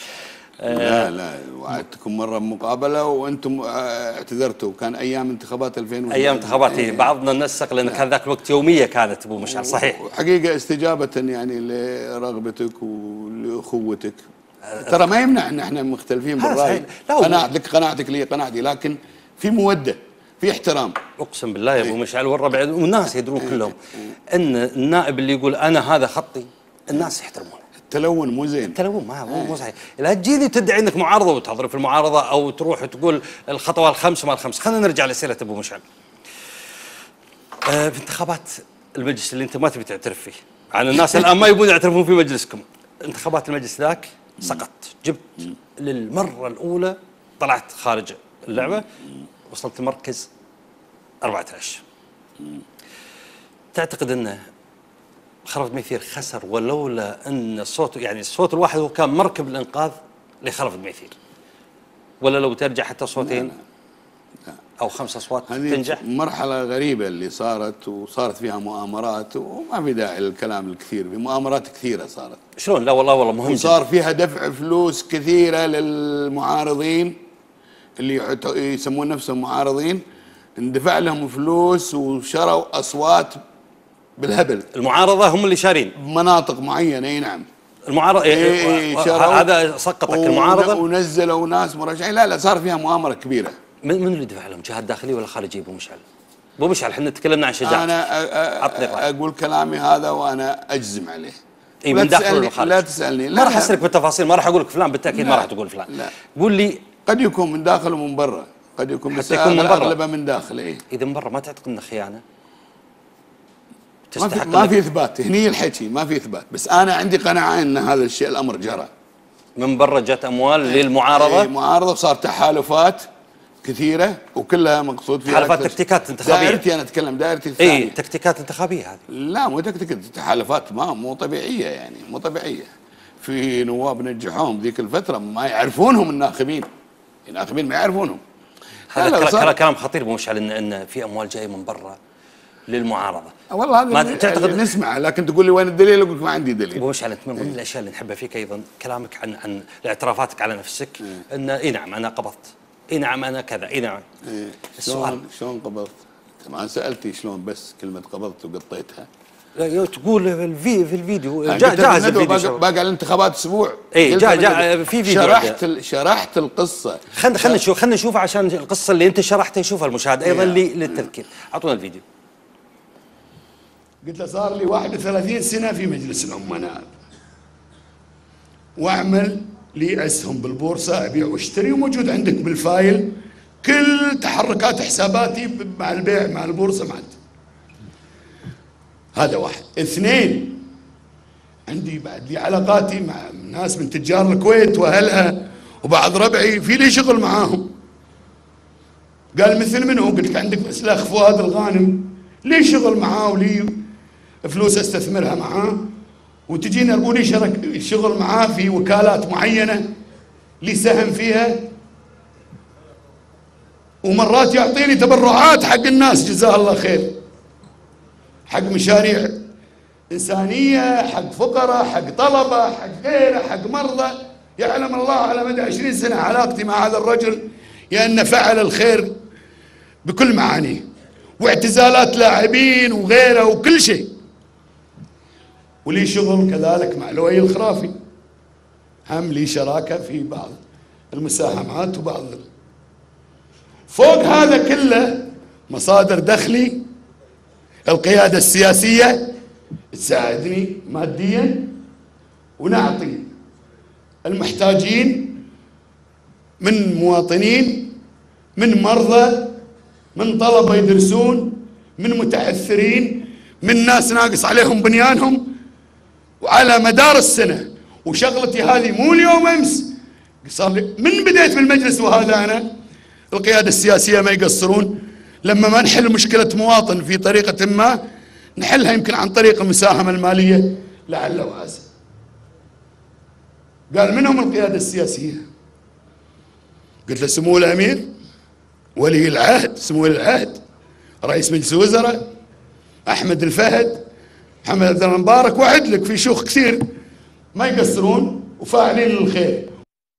لا وعدتكم مره بمقابله وانتم اعتذرتوا، كان ايام انتخابات 2000 ايام انتخابات بعضنا ننسق لان كان ذاك الوقت يوميه كانت ابو مشعل. صحيح. وحقيقه استجابه يعني لرغبتك ولاخوتك، ترى ما يمنع ان احنا مختلفين بالراي. قناعتك لي قناعتي، لكن في موده، في احترام. اقسم بالله يا ابو مشعل والربع والناس يدرون كلهم ان النائب اللي يقول انا هذا خطي الناس يحترمونه. التلون مو زين، التلون مو صحيح. لا تجيني تدعي انك معارضه وتضرب في المعارضه او تروح تقول الخطوه الخمس وما الخمس. خلينا نرجع لاسئله ابو مشعل. في انتخابات المجلس اللي انت ما تبي تعترف فيه، عن الناس الان ما يبون يعترفون في مجلسكم. انتخابات المجلس ذاك سقطت، جبت للمره الاولى طلعت خارج اللعبه، وصلت المركز 14. تعتقد انه خلفت ميثير خسر ولولا ان الصوت الواحد هو كان مركب الانقاذ لخلفت ميثير، ولا لو ترجع حتى صوتين او 5 اصوات تنجح؟ مرحله غريبه اللي صارت فيها مؤامرات، وما في داعي للكلام الكثير، في مؤامرات كثيره صارت. شلون؟ لا والله مهم. وصار فيها دفع فلوس كثيره للمعارضين اللي يسمون نفسهم معارضين، اندفع لهم فلوس وشروا اصوات بالهبل. المعارضه هم اللي شارين بمناطق معينه. اي نعم، المعارضه هذا سقطك المعارضه ونزلوا ناس مرشحين. لا صار فيها مؤامره كبيره. من اللي دفع لهم؟ جهات داخليه ولا خارجيه؟ ابو مشعل احنا تكلمنا عن شجاعه. انا اقول كلامي هذا وانا اجزم عليه. من داخل ولا خارج؟ لا تسالني، ما راح اسالك بالتفاصيل، ما راح اقول لك فلان بالتاكيد، ما راح تقول فلان. لا. قول لي. قد يكون من داخل ومن برا، قد يكون بس اغلبها من داخل. اذا من برا ما تعتقد انه خيانه؟ ما في اثبات، هني الحكي ما في اثبات، بس انا عندي قناعه ان هذا الشيء الامر جرى. من برا جت اموال للمعارضه؟ معارضه، صار تحالفات كثيره وكلها مقصود فيها تحالفات تكتيكات انتخابيه. دائرتي انا اتكلم دائرتي الثانيه. تكتيكات انتخابيه هذه. لا مو تكتيكات، تحالفات مو طبيعيه، يعني مو طبيعيه. في نواب نجحوهم ذيك الفتره ما يعرفونهم الناخبين ما يعرفونهم. هذا كلام خطير ابو مشعل، ان في اموال جايه من برا للمعارضه. والله هذا تعتقد نسمع، لكن تقول لي وين الدليل؟ اقول لك ما عندي دليل. ابو مشعل، من ضمن الاشياء اللي نحبها فيك ايضا كلامك عن اعترافاتك على نفسك، ان نعم انا قبضت اي نعم انا كذا، اي نعم. إيه. السؤال شلون قبضت؟ طبعا سالتي شلون، بس كلمه قبضت وقطيتها. لا تقول في الفيديو قلت جاهز الفيديو، باقي على الانتخابات اسبوع. اي جاء في فيديو، شرحت القصه. خلينا نشوف عشان القصه اللي انت شرحتها يشوفها المشاهد ايضا للتذكير. اعطونا الفيديو. قلت له صار لي 31 سنه في مجلس الامناء، واعمل لي اسهم بالبورصه، ابيع واشتري، وموجود عندك بالفايل كل تحركات حساباتي مع البيع مع البورصه مع هذا واحد. اثنين، عندي بعد لي علاقاتي مع ناس من تجار الكويت واهلها وبعض ربعي في لي شغل معاهم. قال مثل منو؟ قلت عندك بس الاخ فؤاد الغانم لي شغل معاه ولي فلوس استثمرها معاه، وتجيني اربوني شغل معاه في وكالات معينه لي سهم فيها، ومرات يعطيني تبرعات حق الناس جزاه الله خير، حق مشاريع إنسانية، حق فقراء، حق طلبة، حق غيره، حق مرضى. يعلم الله على مدى 20 سنة علاقتي مع هذا الرجل لأنه فعل الخير بكل معانيه، واعتزالات لاعبين وغيره وكل شيء. ولي شغل كذلك مع لؤي الخرافي، هم لي شراكة في بعض المساهمات وبعض فوق هذا كله مصادر دخلي. القيادة السياسية تساعدني ماديا، ونعطي المحتاجين من مواطنين، من مرضى، من طلبة يدرسون، من متعثرين، من ناس ناقص عليهم بنيانهم، وعلى مدار السنة. وشغلتي هذه مو اليوم امس، صار لي من بديت بالمجلس وهذا انا. القيادة السياسية ما يقصرون، لما ما نحل مشكلة مواطن في طريقة ما نحلها يمكن عن طريق المساهمة المالية لعل وعسى. قال من هم القيادة السياسية؟ قلت له سمو الأمير ولي العهد، سمو ولي العهد، رئيس مجلس الوزراء أحمد الفهد، محمد عبد الله مبارك، وأعد لك في شيوخ كثير ما يقصرون وفاعلين للخير.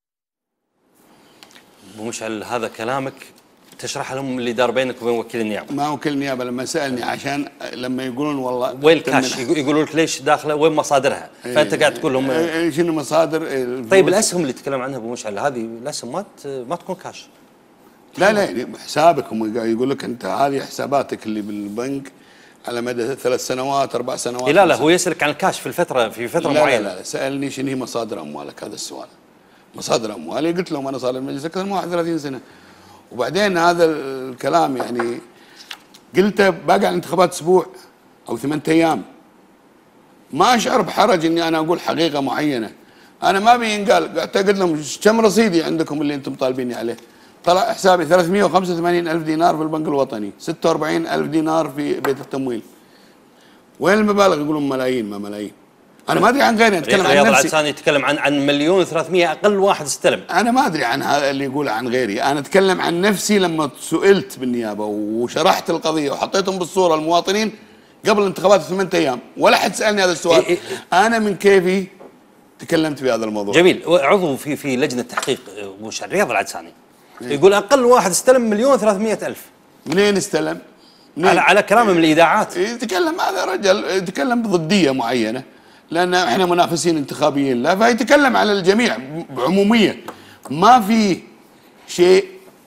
ابو مشعل هذا كلامك تشرح لهم اللي دار بينك وبين وكيل النيابه. ما وكيل النيابه لما سالني عشان لما يقولون والله وين الكاش، يقولوا لك ليش داخله، وين مصادرها؟ فانت قاعد تقول لهم شنو مصادر. طيب الاسهم اللي تكلم عنها ابو مشعل، هذه الاسهم ما تكون كاش. لا حسابك، هم يقول لك انت هذه حساباتك اللي بالبنك على مدى 3 سنوات 4 سنوات. لا هو يسالك عن الكاش في فتره معينه. لا سالني شنو هي مصادر اموالك، هذا السؤال. مصادر اموالي قلت لهم انا صار لي المجلس اكثر من 31 سنه. وبعدين هذا الكلام يعني قلته باقي على الانتخابات اسبوع او 8 ايام. ما اشعر بحرج اني انا اقول حقيقه معينه. انا ما ابي ينقال، قعدت اقول لهم كم رصيدي عندكم اللي انتم طالبيني عليه؟ طلع حسابي 385,000 دينار في البنك الوطني، 46,000 دينار في بيت التمويل. وين المبالغ؟ يقولون ملايين. ما ملايين. انا ما ادري عن غيري، اتكلم عن نفسي. رياض العدساني يتكلم عن 1,300,000 اقل واحد استلم. انا ما ادري عن هذا اللي يقول عن غيري، انا اتكلم عن نفسي. لما سئلت بالنيابه وشرحت القضيه وحطيتهم بالصوره المواطنين قبل الانتخابات ب8 ايام، ولا حد سالني هذا السؤال. انا من كيفي تكلمت في هذا الموضوع. جميل. عضو في لجنه تحقيق رياض العدساني يقول اقل واحد استلم 1,300,000. منين استلم؟ على كلامه من الاذاعات. يتكلم هذا رجل يتكلم بضديه معينه، لان احنا منافسين انتخابيين له، فيتكلم على الجميع بعموميه. ما في شيء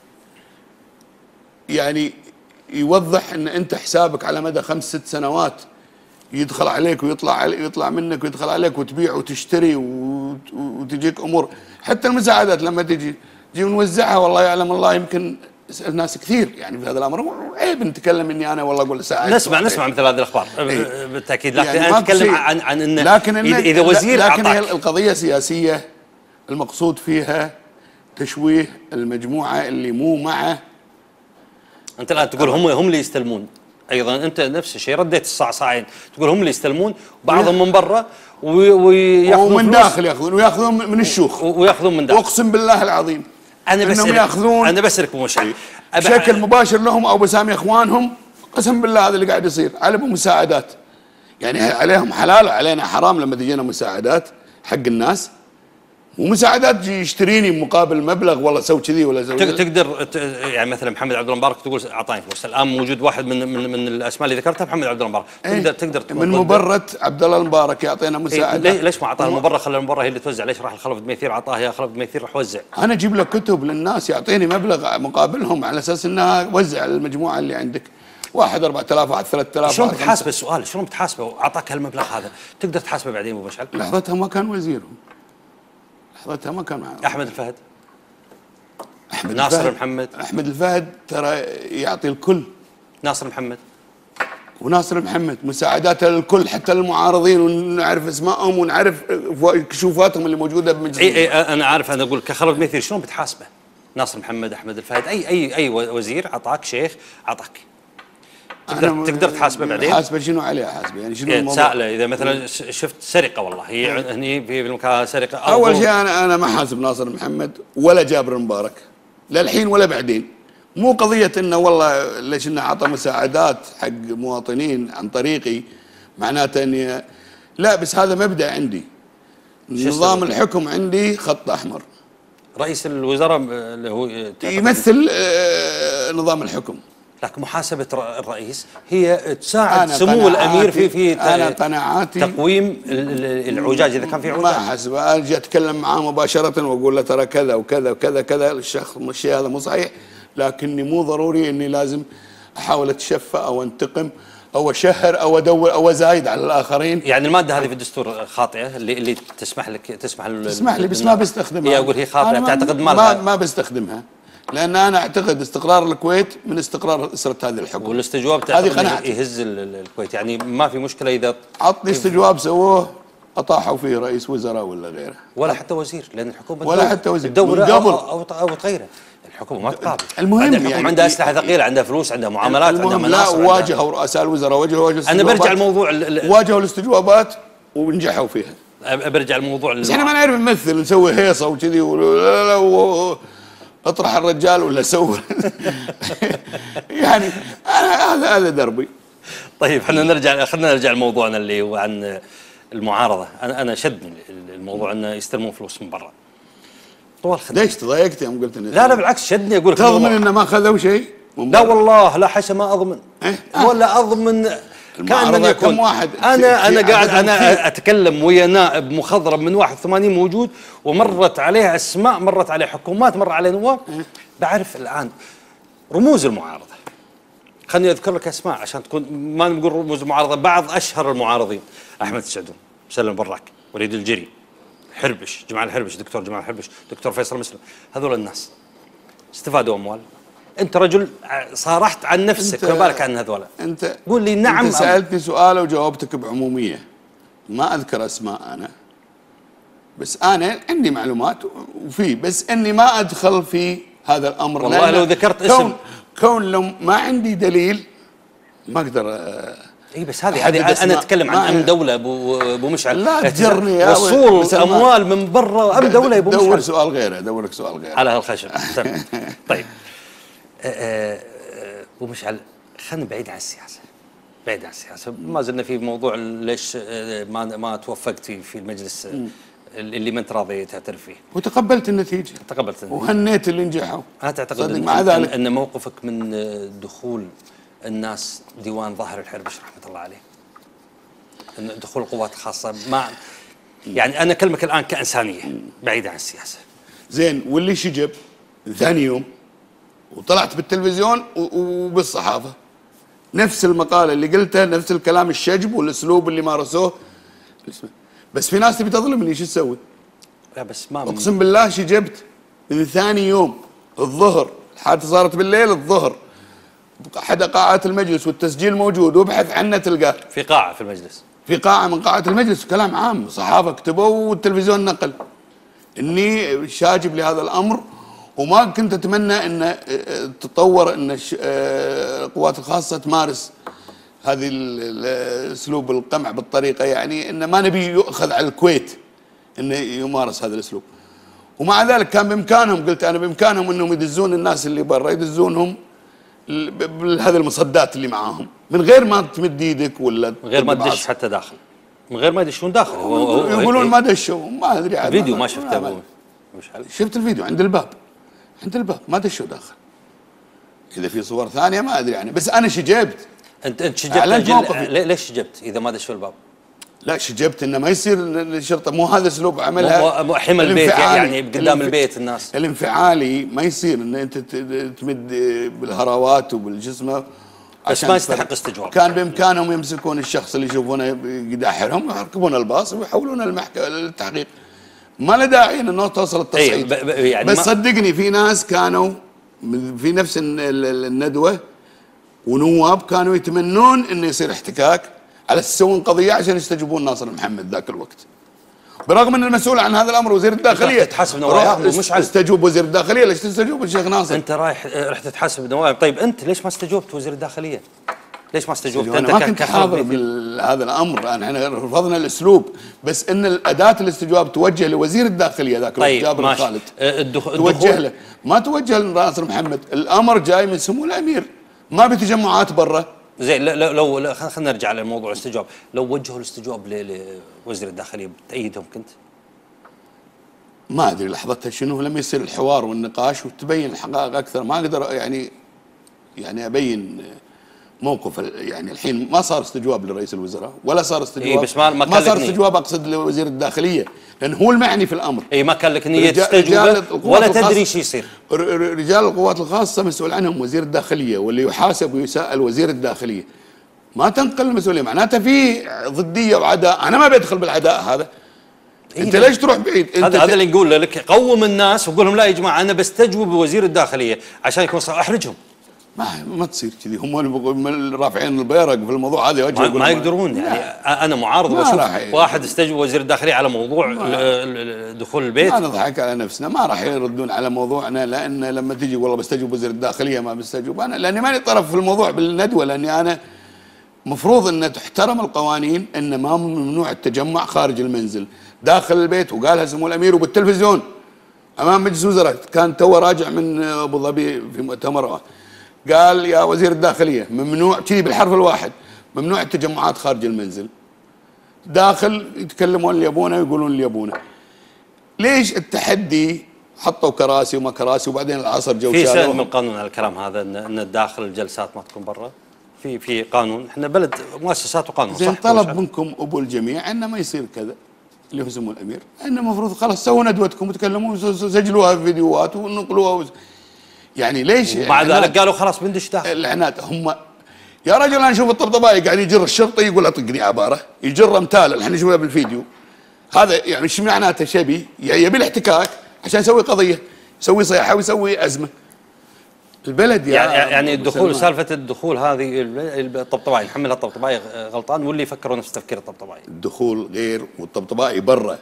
يعني يوضح ان انت حسابك على مدى 5 6 سنوات يدخل عليك ويطلع منك ويدخل عليك وتبيع وتشتري وتجيك امور. حتى المساعدات لما تجي نوزعها، والله يعلم الله يمكن يسأل ناس كثير يعني في هذا الامر. عيب نتكلم اني انا والله اقول ساعات نسمع مثل هذه الاخبار. بالتاكيد. لكن يعني انا اتكلم عن ان اذا وزير لكن هي القضيه سياسيه، المقصود فيها تشويه المجموعه اللي مو معه. انت الان تقول هم اللي يستلمون، ايضا انت نفس الشيء رديت الصاعين، تقول هم اللي يستلمون، بعضهم من برا وياخذون ومن داخل وياخذون من الشيوخ وياخذون من داخل. اقسم بالله العظيم انا بسالك ابو مشعل بشكل مباشر لهم او بسامي اخوانهم. قسم بالله هذا اللي قاعد يصير على مساعدات، يعني عليهم حلال وعلينا حرام لما تجينا مساعدات حق الناس. ومساعدات تجي يشتريني مقابل مبلغ، والله سوي كذي ولا سوي كذي. تقدر يعني مثلا محمد عبد المبارك تقول اعطاني فلوس، الان موجود واحد من الاسماء اللي ذكرتها محمد عبد المبارك، تقدر من مبرة عبد الله المبارك يعطينا مساعده. ليش ما اعطاه المبرة؟ خلى المبرة هي اللي توزع، ليش راح لخلف دميثير اعطاه يا خلف دميثير راح وزع؟ انا اجيب لك كتب للناس يعطيني مبلغ مقابلهم على اساس انها وزع المجموعه اللي عندك، واحد 4000 واحد 3000. شلون بتحاسبه؟ السؤال شلون بتحاسبه؟ اعطاك هالمبلغ هذا تقدر تحاسبه بعدين ابو مشعل؟ لحظتها ما كان وزيرهم، لحظتها ما كان معه. احمد الفهد، ناصر محمد. احمد الفهد ترى يعطي الكل. ناصر محمد وناصر محمد مساعداته للكل حتى للمعارضين، ونعرف اسمائهم ونعرف كشوفاتهم اللي موجوده بمجلس. اي انا عارف، انا اقول كخلف دميثير شلون بتحاسبه؟ ناصر محمد، احمد الفهد، اي وزير اعطاك، شيخ اعطاك، تقدر تحاسبه بعدين؟ حاسبه شنو عليه حاسبه؟ يعني شنو الموضوع؟ تساءله اذا مثلا شفت سرقه، والله هي هني في المكان سرقه. اول شيء انا ما حاسب ناصر محمد ولا جابر مبارك للحين ولا بعدين. مو قضيه انه والله ليش انه عطى مساعدات حق مواطنين عن طريقي معناته اني لا، بس هذا مبدا عندي. نظام الحكم عندي خط احمر. رئيس الوزراء اللي هو يمثل نظام الحكم، لكن محاسبه الرئيس هي تساعد سمو الامير في انا قناعاتي تقويم العجاج اذا كان في عجاج. ما احسب، اجي اتكلم معاه مباشره واقول له ترى كذا وكذا وكذا كذا، الشيء هذا مو صحيح، لكني مو ضروري اني لازم احاول اتشفى او انتقم او اشهر او ادور او ازايد على الاخرين. يعني الماده هذه في الدستور خاطئه اللي تسمح لي بس ما بستخدمها. هي اقول هي خاطئه، تعتقد ما بستخدمها، لان انا اعتقد استقرار الكويت من استقرار اسره هذه الحكومه. والاستجواب تعتقد يهز الكويت، يعني ما في مشكله اذا عطني استجواب سووه اطاحوا فيه رئيس وزراء ولا غيره، ولا حتى وزير، لان الحكومه ولا حتى وزير تدور او تغيره. الحكومه ما تقابل. المهم يعني عندها اسلحه ثقيله، عندها فلوس، عندها معاملات، عندها مناصب. لا، واجهوا رؤساء الوزراء، واجهوا انا برجع الموضوع واجهوا الاستجوابات ونجحوا فيها. برجع الموضوع بس احنا ما نعرف نمثل، نسوي هيصه وكذي اطرح الرجال ولا سوي يعني هذا دربي. طيب خلينا نرجع لموضوعنا اللي هو عن المعارضه. انا شدني الموضوع انه يستلمون فلوس من برا طوال خدمة. ليش تضايقت يوم قلت لا بالعكس شدني، اقول لك تضمن انه ما اخذوا شيء؟ لا والله لا حاشا ما اضمن ولا اضمن. كان يكون واحد انا قاعد انا اتكلم ويا نائب مخضرم من 81 موجود، ومرت عليه اسماء، مرت عليه حكومات، مر عليه نواب. بعرف الان رموز المعارضه. خليني اذكر لك اسماء عشان تكون ما نقول رموز المعارضه، بعض اشهر المعارضين: احمد السعدون، مسلم براك، وليد الجري، حربش، جمال الحربش، دكتور جمال الحربش، دكتور فيصل مسلم. هذول الناس استفادوا اموال. انت رجل صارحت عن نفسك، فما بالك عن هذول. انت قول لي نعم. انت سالتني سؤال وجاوبتك بعموميه، ما اذكر اسماء انا، بس انا عندي معلومات وفي، بس اني ما ادخل في هذا الامر. والله لو ذكرت اسم كون لو ما عندي دليل ما اقدر. اي بس هذه انا اتكلم عن امن دوله ابو مشعل. لا تجرني وصول اموال من برا امن دوله ابو مشعل. دور سؤال غيره، دورك سؤال غيره على هالخشب. طيب ابو مشعل خلينا بعيد عن السياسه، بعيد عن السياسه. ما زلنا في موضوع ليش ما توفقت في المجلس اللي ما انت راضي تعترف فيه. وتقبلت النتيجه، تقبلت النتيجه وهنيت اللي نجحوا. انا تعتقد مع ذلك ان موقفك من دخول الناس ديوان ظاهر الحربش رحمه الله عليه، ان دخول القوات الخاصه، ما يعني انا اكلمك الان كانسانيه بعيده عن السياسه. زين، واللي شجب ثاني يوم وطلعت بالتلفزيون وبالصحافه نفس المقاله اللي قلتها، نفس الكلام الشجب والاسلوب اللي مارسوه. بس في ناس تبي تظلمني، شو تسوي؟ لا بس ما اقسم بالله شجبت من ثاني يوم الظهر، الحادثه صارت بالليل الظهر، احد قاعات المجلس والتسجيل موجود، وابحث عنه تلقاه في قاعه في المجلس، في قاعه من قاعات المجلس، كلام عام، صحافه كتبوا والتلفزيون نقل اني شاجب لهذا الامر. وما كنت اتمنى ان تتطور ان القوات الخاصه تمارس هذه الاسلوب القمع بالطريقه، يعني ان ما نبي يؤخذ على الكويت انه يمارس هذا الاسلوب. ومع ذلك كان بامكانهم، قلت انا بامكانهم انهم يدزون الناس اللي برا، يدزونهم بهذه المصدات اللي معاهم من غير ما تمد ايدك ولا من غير ما تدش حتى داخل. من غير ما يدشون داخل. يقولون ما دشوا، ما ادري عاد. الفيديو ما شفته ابو مشعل. شفت الفيديو عند الباب، عند الباب ما دشوا داخل. اذا في صور ثانيه ما ادري يعني، بس انا شجبت. انت شجبت ليش شجبت اذا ما دشوا الباب؟ لا شجبت انه ما يصير الشرطه، مو هذا اسلوب عملها. حمى البيت يعني قدام البيت الناس. الانفعالي ما يصير ان انت تمد بالهراوات وبالجسمه. بس ما يستحق استجواب. كان بامكانهم يمسكون الشخص اللي يشوفونه يداحرهم ويركبون الباص ويحولونه للتحقيق. ما له داعي انه توصل التصعيد. يعني بس صدقني في ناس كانوا في نفس الندوه ونواب كانوا يتمنون انه يصير احتكاك على يسوون قضيه عشان يستجوبون ناصر محمد ذاك الوقت، برغم ان المسؤول عن هذا الامر وزير الداخليه. تحاسب نوايا مش على استجوب وزير الداخليه، ليش تستجوب الشيخ ناصر؟ انت رحت تحاسب نوايا. طيب انت ليش ما استجوبت وزير الداخليه؟ ليش ما استجوبت؟ انت ما كنت حاضر بهذا الامر، احنا رفضنا الاسلوب، بس ان الاداه الاستجواب توجه لوزير الداخليه ذاك الوقت جابر الخالد. توجه له، ما توجه لناصر محمد. الامر جاي من سمو الامير، ما بتجمعات برا. زين لو خلينا نرجع لموضوع الاستجواب. لو وجهوا الاستجواب لوزير الداخليه بتأيدهم كنت؟ ما ادري لحظتها شنو، لما يصير الحوار والنقاش وتبين الحقائق اكثر. ما اقدر يعني ابين موقف. يعني الحين ما صار استجواب لرئيس الوزراء ولا صار استجواب. بس ما صار استجواب اقصد لوزير الداخليه، لان هو المعني في الامر. ما كان لك نيه تستجوب ولا تدري ايش يصير. رجال القوات الخاصه مسؤول عنهم وزير الداخليه، واللي يحاسب ويسأل وزير الداخليه. ما تنقل المسؤوليه، معناته في ضديه وعداء. انا ما بدخل بالعداء هذا. انت ليش تروح بعيد؟ هذا اللي نقول لك، قوم الناس وقول لهم لا يا جماعه انا بستجوب بوزير الداخليه عشان يكون احرجهم. ما تصير كذي، هم رافعين البيرق في الموضوع هذا. ما يقدرون يعني. انا معارض واشوف واحد استجوب وزير الداخليه على موضوع دخول البيت. ما نضحك على نفسنا، ما راح يردون على موضوعنا، لان لما تجي والله بستجوب وزير الداخليه ما بستجوب انا، لاني ماني طرف في الموضوع بالندوه. لاني انا مفروض ان تحترم القوانين، ان ما ممنوع التجمع خارج المنزل، داخل البيت. وقالها سمو الامير وبالتلفزيون امام مجلس وزراء، كان تو راجع من ابو ظبي في مؤتمر، قال يا وزير الداخليه ممنوع كذي بالحرف الواحد، ممنوع التجمعات خارج المنزل. داخل يتكلمون اللي يبونه ويقولون اللي يبونه. ليش التحدي؟ حطوا كراسي وما كراسي، وبعدين العصر جو في سن من القانون على الكلام هذا ان الداخل الجلسات ما تكون برا. في قانون، احنا بلد مؤسسات وقانون. زين طلب منكم ابو الجميع انه ما يصير كذا اللي هو سمو الامير، انه المفروض خلاص سووا ندوتكم وتكلموا وسجلوها في فيديوهات ونقلوها يعني ليش؟ وبعد ذلك قالوا خلاص بندش داخل. العناد هم. يا رجل انا اشوف الطبطبائي قاعد يجر الشرطي يقول اطقني عباره، يجر امثال الحين نشوفها بالفيديو. هذا يعني ايش معناته؟ شبي يبي الاحتكاك عشان يسوي قضيه، يسوي صيحه ويسوي ازمه. البلد يعني الدخول، سالفه الدخول هذه الطبطبائي نحملها الطبطبائي غلطان واللي يفكروا نفس تفكير الطبطبائي. الدخول غير، والطبطبائي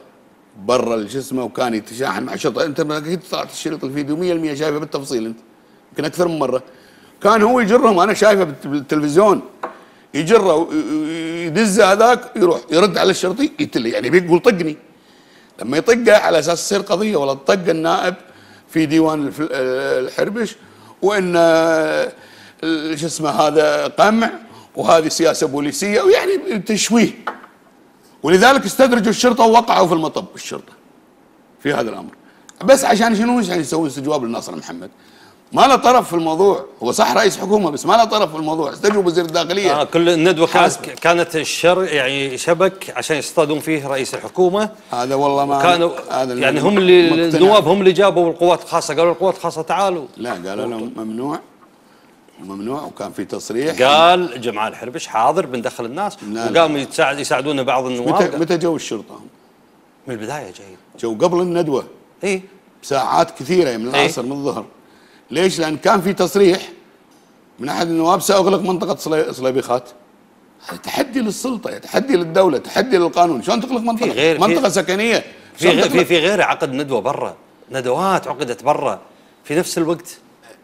برا الجسمه وكان يتشاحن مع الشرطه. انت اكيد طلعت الشريط الفيديو 100% شايفه بالتفصيل، انت يمكن اكثر من مره. كان هو يجرهم، انا شايفه بالتلفزيون، يجره يدزه هذاك يروح يرد على الشرطي يقتله، يعني بيقول طقني. لما يطقه على اساس تصير قضيه، ولا طق النائب في ديوان الحربش، وان شو اسمه هذا قمع وهذه سياسه بوليسيه، ويعني تشويه. ولذلك استدرجوا الشرطه ووقعوا في المطب الشرطه في هذا الامر، بس عشان شنو؟ عشان يسوون استجواب لناصر محمد. ما له طرف في الموضوع، هو صح رئيس حكومه بس ما له طرف في الموضوع. استجوب وزير الداخليه. كل الندوه كانت الشر يعني شبك عشان يصطادون فيه رئيس الحكومه. هذا والله ما كانوا يعني هم اللي النواب هم اللي جابوا القوات الخاصه، قالوا القوات الخاصه تعالوا. لا قالوا لهم ممنوع، وكان في تصريح. قال جمال الحربش حاضر بندخل الناس، وقاموا يساعدونا بعض النواب. متى جو الشرطه؟ من البدايه جايين، جو قبل الندوه. بساعات كثيره من العصر من الظهر. ليش؟ لان كان في تصريح من احد النواب ساغلق منطقه صليبيخات. هذا تحدي للسلطه، تحدي للدوله، تحدي للقانون. شلون تغلق منطقه سكنيه؟ في غير عقد ندوه برا، ندوات عقدت برا في نفس الوقت.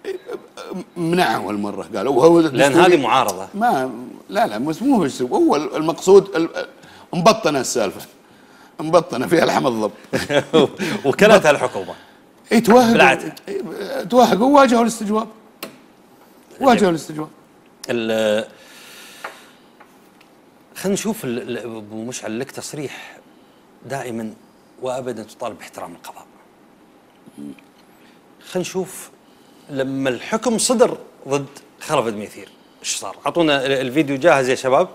منعوا المره قالوا وهو لان هذه معارضه. لا مو هو المقصود. مبطنه السالفه، مبطنه فيها لحم الضب. وكلتها الحكومه. توهقوا وواجهوا الاستجواب. خلينا نشوف ابو مشعل، لك تصريح دائما وابدا تطالب باحترام القضاء. خلينا نشوف لما الحكم صدر ضد خلف دميثير ايش صار؟ اعطونا الفيديو جاهز يا شباب.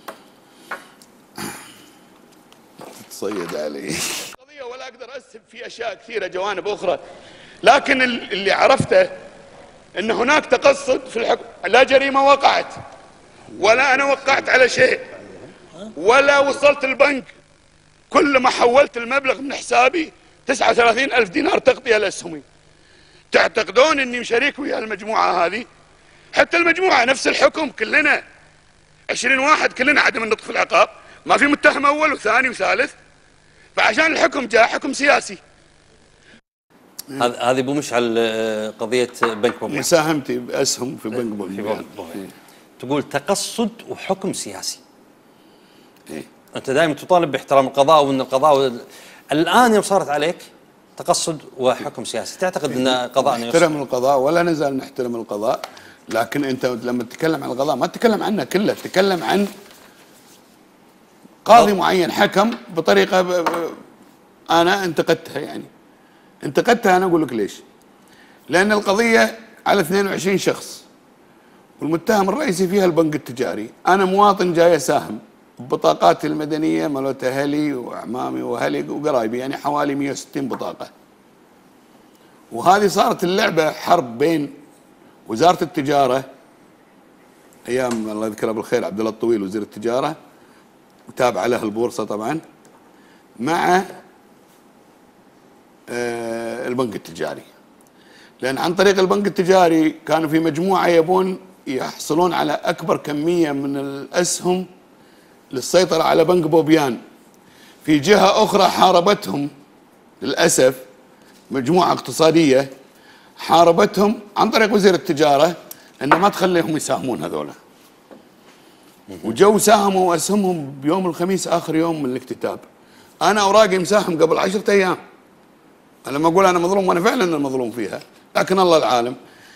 تصيد علي قضية ولا اقدر اسب في اشياء كثيره جوانب اخرى، لكن اللي عرفته ان هناك تقصد في الحكم. لا جريمه وقعت ولا انا وقعت على شيء ولا وصلت البنك. كل ما حولت المبلغ من حسابي 39,000 دينار تغطيه الاسهمي. تعتقدون اني شريك ويا المجموعه هذه؟ حتى المجموعه نفس الحكم، كلنا 20 واحد، كلنا عدم النطق في العقاب، ما في متهم اول وثاني وثالث. فعشان الحكم جاء حكم سياسي. هذه ابو مشعل قضيه بنك بومبيان، مساهمتي باسهم في بنك بومبيان. تقول تقصد وحكم سياسي. إيه؟ انت دائما تطالب باحترام القضاء، وان القضاء الان يوم صارت عليك تقصد وحكم سياسي، تعتقد ان قضاءنا نحترم القضاء ولا نزال نحترم القضاء، لكن انت لما تتكلم عن القضاء ما تتكلم عنه كله، تتكلم عن قاضي معين حكم بطريقه انا انتقدتها. يعني انتقدتها، انا اقول لك ليش؟ لان القضيه على 22 شخص والمتهم الرئيسي فيها البنك التجاري. انا مواطن جاي اساهم ببطاقاتي المدنيه مالت اهلي واعمامي واهلي وقرايبي، يعني حوالي 160 بطاقه. وهذه صارت اللعبه حرب بين وزاره التجاره ايام الله يذكره بالخير عبد الله الطويل وزير التجاره، وتابع له البورصه طبعا، مع البنك التجاري. لان عن طريق البنك التجاري كانوا في مجموعه يبون يحصلون على اكبر كميه من الاسهم للسيطره على بنك بوبيان. في جهه اخرى حاربتهم للاسف مجموعه اقتصاديه، حاربتهم عن طريق وزير التجاره انه ما تخليهم يساهمون هذولا. وجو ساهموا اسهمهم بيوم الخميس اخر يوم من الاكتتاب. انا اوراقي مساهم قبل 10 ايام. انا لما اقول انا مظلوم وانا فعلا مظلوم فيها، لكن الله العالم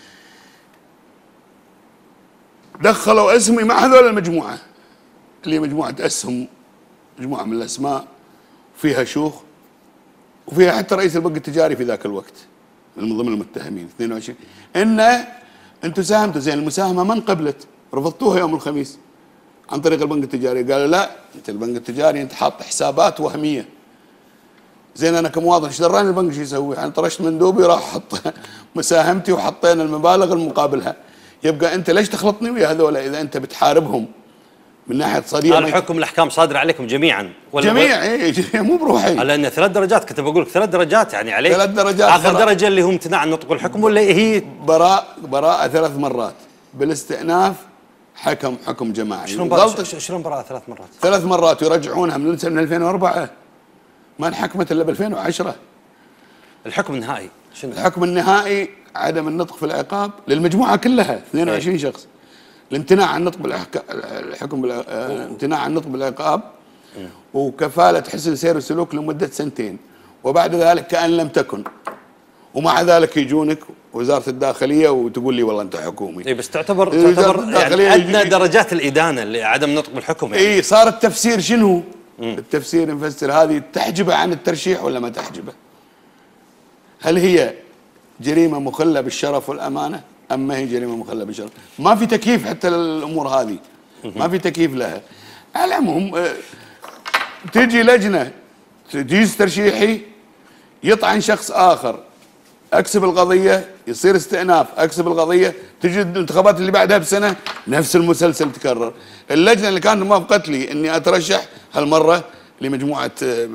دخلوا اسمي مع هذول المجموعه اللي مجموعه اسهم، مجموعه من الاسماء فيها شيوخ وفيها حتى رئيس البنك التجاري في ذاك الوقت من ضمن المتهمين 22. ان انتم ساهمتوا، زين المساهمه من قبلت؟ رفضتوها يوم الخميس عن طريق البنك التجاري. قالوا لا، انت البنك التجاري انت حاط حسابات وهميه. زين انا كمواطن ايش دراني البنك شو يسوي؟ انا طرشت مندوبي راح حط مساهمتي وحطينا المبالغ المقابلها. يبقى انت ليش تخلطني ويا هذول اذا انت بتحاربهم من ناحيه اقتصاديه؟ الحكم الاحكام صادره عليكم جميعا ولا جميع ايه مو بروحي. لان 3 درجات، كنت بقول لك 3 درجات يعني عليك 3 درجات. اخر درجه اللي هو امتناع عن نطق الحكم، ولا هي براءه 3 مرات بالاستئناف، حكم جماعي. شلون براءه 3 مرات؟ 3 مرات يرجعونها من 2004 ما انحكمت الا ب 2010. الحكم النهائي شنو؟ الحكم النهائي عدم النطق في العقاب للمجموعه كلها 22 شخص. الامتناع عن النطق امتناع عن النطق بالعقاب وكفاله حسن سير السلوك لمده 2 سنين، وبعد ذلك كأن لم تكن. ومع ذلك يجونك وزاره الداخليه وتقول لي والله انت حكومي. اي بس تعتبر يعني ادنى درجات الادانه لعدم النطق بالحكم يعني. اي صار التفسير شنو؟ التفسير نفسر هذه تحجبه عن الترشيح ولا ما تحجبه؟ هل هي جريمه مخله بالشرف والامانه ام ما هي جريمه مخله بالشرف؟ ما في تكييف حتى للامور هذه، ما في تكييف لها. على العموم تجي لجنه تجيز ترشيحي يطعن شخص اخر، اكسب القضيه يصير استئناف، اكسب القضيه تجي الانتخابات اللي بعدها بسنه نفس المسلسل تكرر. اللجنه اللي كانت موافقت لي اني اترشح هالمره لمجموعه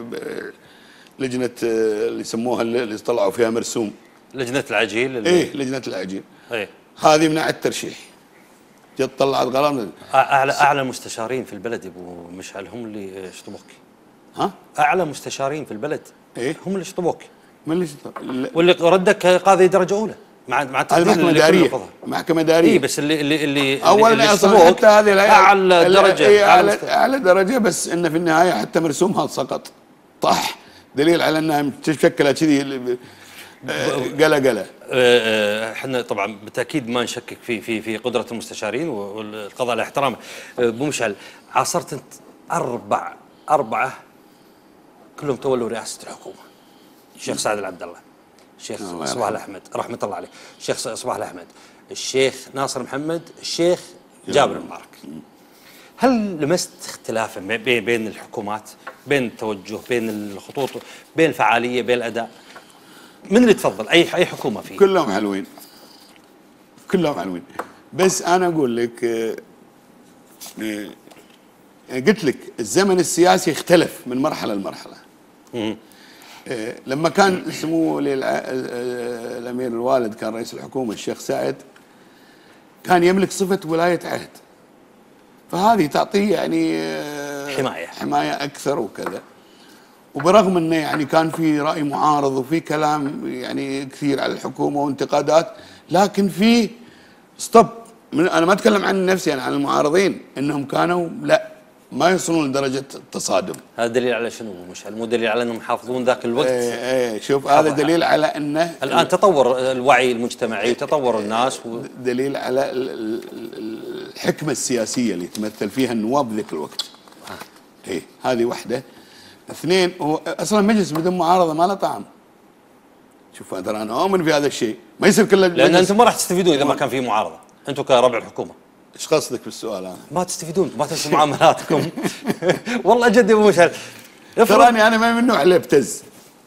لجنه اللي يسموها اللي طلعوا فيها مرسوم، لجنه العجيل. ايه لجنه العجيل. ايه هذه منعت الترشيح. جت طلعت قرار. اعلى مستشارين في البلد ابو مشعل هم اللي شطبوك. ها؟ اعلى مستشارين في البلد ايه هم اللي شطبوك. من اللي واللي ردك قاضي درجه اولى مع محكمه اداريه. محكمه اداريه. اي بس اللي اولا اصلا حتى هذه اعلى درجه اعلى درجه، بس انه في النهايه حتى مرسومها سقط طاح، دليل على انها متشكله كذي قلا احنا طبعا بالتاكيد ما نشكك في قدره المستشارين والقضاء على احترامه. ابو مشعل، عاصرت انت اربعه كلهم تولوا رئاسه الحكومه. الشيخ سعد العبد الله، الشيخ صباح الاحمد رحمه الله عليه، الشيخ صباح الاحمد، الشيخ ناصر محمد، الشيخ جابر المبارك. هل لمست اختلافا بين الحكومات، بين التوجه، بين الخطوط، بين الفعاليه، بين الاداء؟ من اللي تفضل اي حكومه فيه؟ كلهم حلوين، كلهم حلوين، بس انا اقول لك قلت لك الزمن السياسي اختلف من مرحله لمرحله. لما كان سمو الامير الوالد كان رئيس الحكومه الشيخ سعد، كان يملك صفه ولايه عهد، فهذه تعطيه يعني حمايه اكثر وكذا. وبرغم انه يعني كان في راي معارض وفي كلام يعني كثير على الحكومه وانتقادات، لكن في ستوب. انا ما اتكلم عن نفسي، انا عن المعارضين، انهم كانوا لا ما يوصلون لدرجه التصادم. هذا دليل على شنو مشعل؟ مو دليل على انهم يحافظون ذاك الوقت؟ شوف، هذا دليل على انه الان تطور الوعي المجتمعي وتطور الناس دليل على الحكمه السياسيه اللي يتمثل فيها النواب ذاك الوقت. هذه واحده. اثنين، هو اصلا مجلس بدون معارضه ما له طعم. شوف ترى انا اؤمن في هذا الشيء، ما يصير كله، لان انتم ما راح تستفيدون اذا ما كان في معارضه، انتم كربع الحكومه. ايش قصدك بالسؤال هذا؟ ما تستفيدون، ما تنسوا معاملاتكم. والله جد يا ابو مشعل، تراني انا ما من النوع اللي ابتز.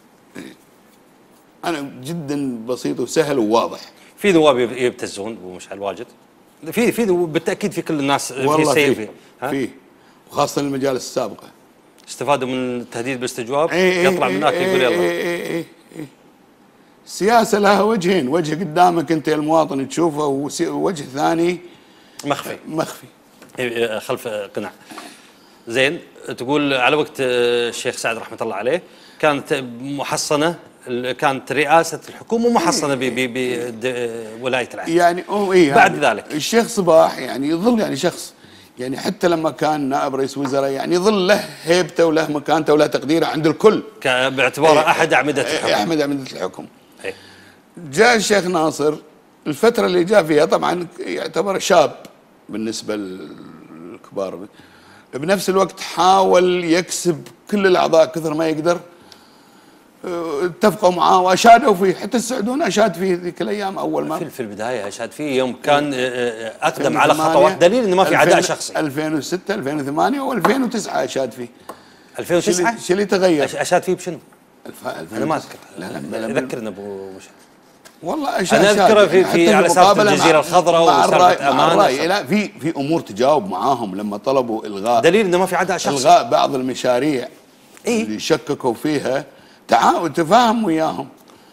انا جدا بسيط وسهل وواضح. في نواب يبتزون ابو مشعل واجد، في بالتاكيد في كل الناس والله في وخاصه المجالس السابقه استفادوا من التهديد بالاستجواب. يطلع من هناك يقول يلا. السياسه لها وجهين، وجه قدامك انت المواطن تشوفه، ووجه ثاني مخفي خلف قناع. زين، تقول على وقت الشيخ سعد رحمه الله عليه كانت محصنه، كانت رئاسه الحكومه محصنه بولايه العهد. يعني بعد ذلك الشيخ صباح يعني يظل يعني شخص، يعني حتى لما كان نائب رئيس وزراء يعني يظل له هيبته وله مكانته وله تقديره عند الكل، باعتباره احد اعمده الحكم. احد اعمده الحكم. جاء الشيخ ناصر، الفتره اللي جاء فيها طبعا يعتبر شاب بالنسبه للكبار، بنفس الوقت حاول يكسب كل الاعضاء كثر ما يقدر. اتفقوا معاه واشادوا فيه، حتى السعدون اشاد فيه ذيك الايام اول ما في البدايه اشاد فيه يوم كان اقدم على خطوات، دليل انه ما في عداء شخصي. 2006 2008 و2009 اشاد فيه. 2009 شو اللي تغير؟ اشاد فيه بشنو؟ انا ما اذكر. لا ذكرنا ابو مشعل. والله اشاد، انا اذكره في على سالفه الجزيره الخضراء وسالفه امانه. لا في امور تجاوب معاهم لما طلبوا الغاء، دليل انه ما في عداء شخصي. الغاء بعض المشاريع اللي شككوا فيها، تفاهم وياهم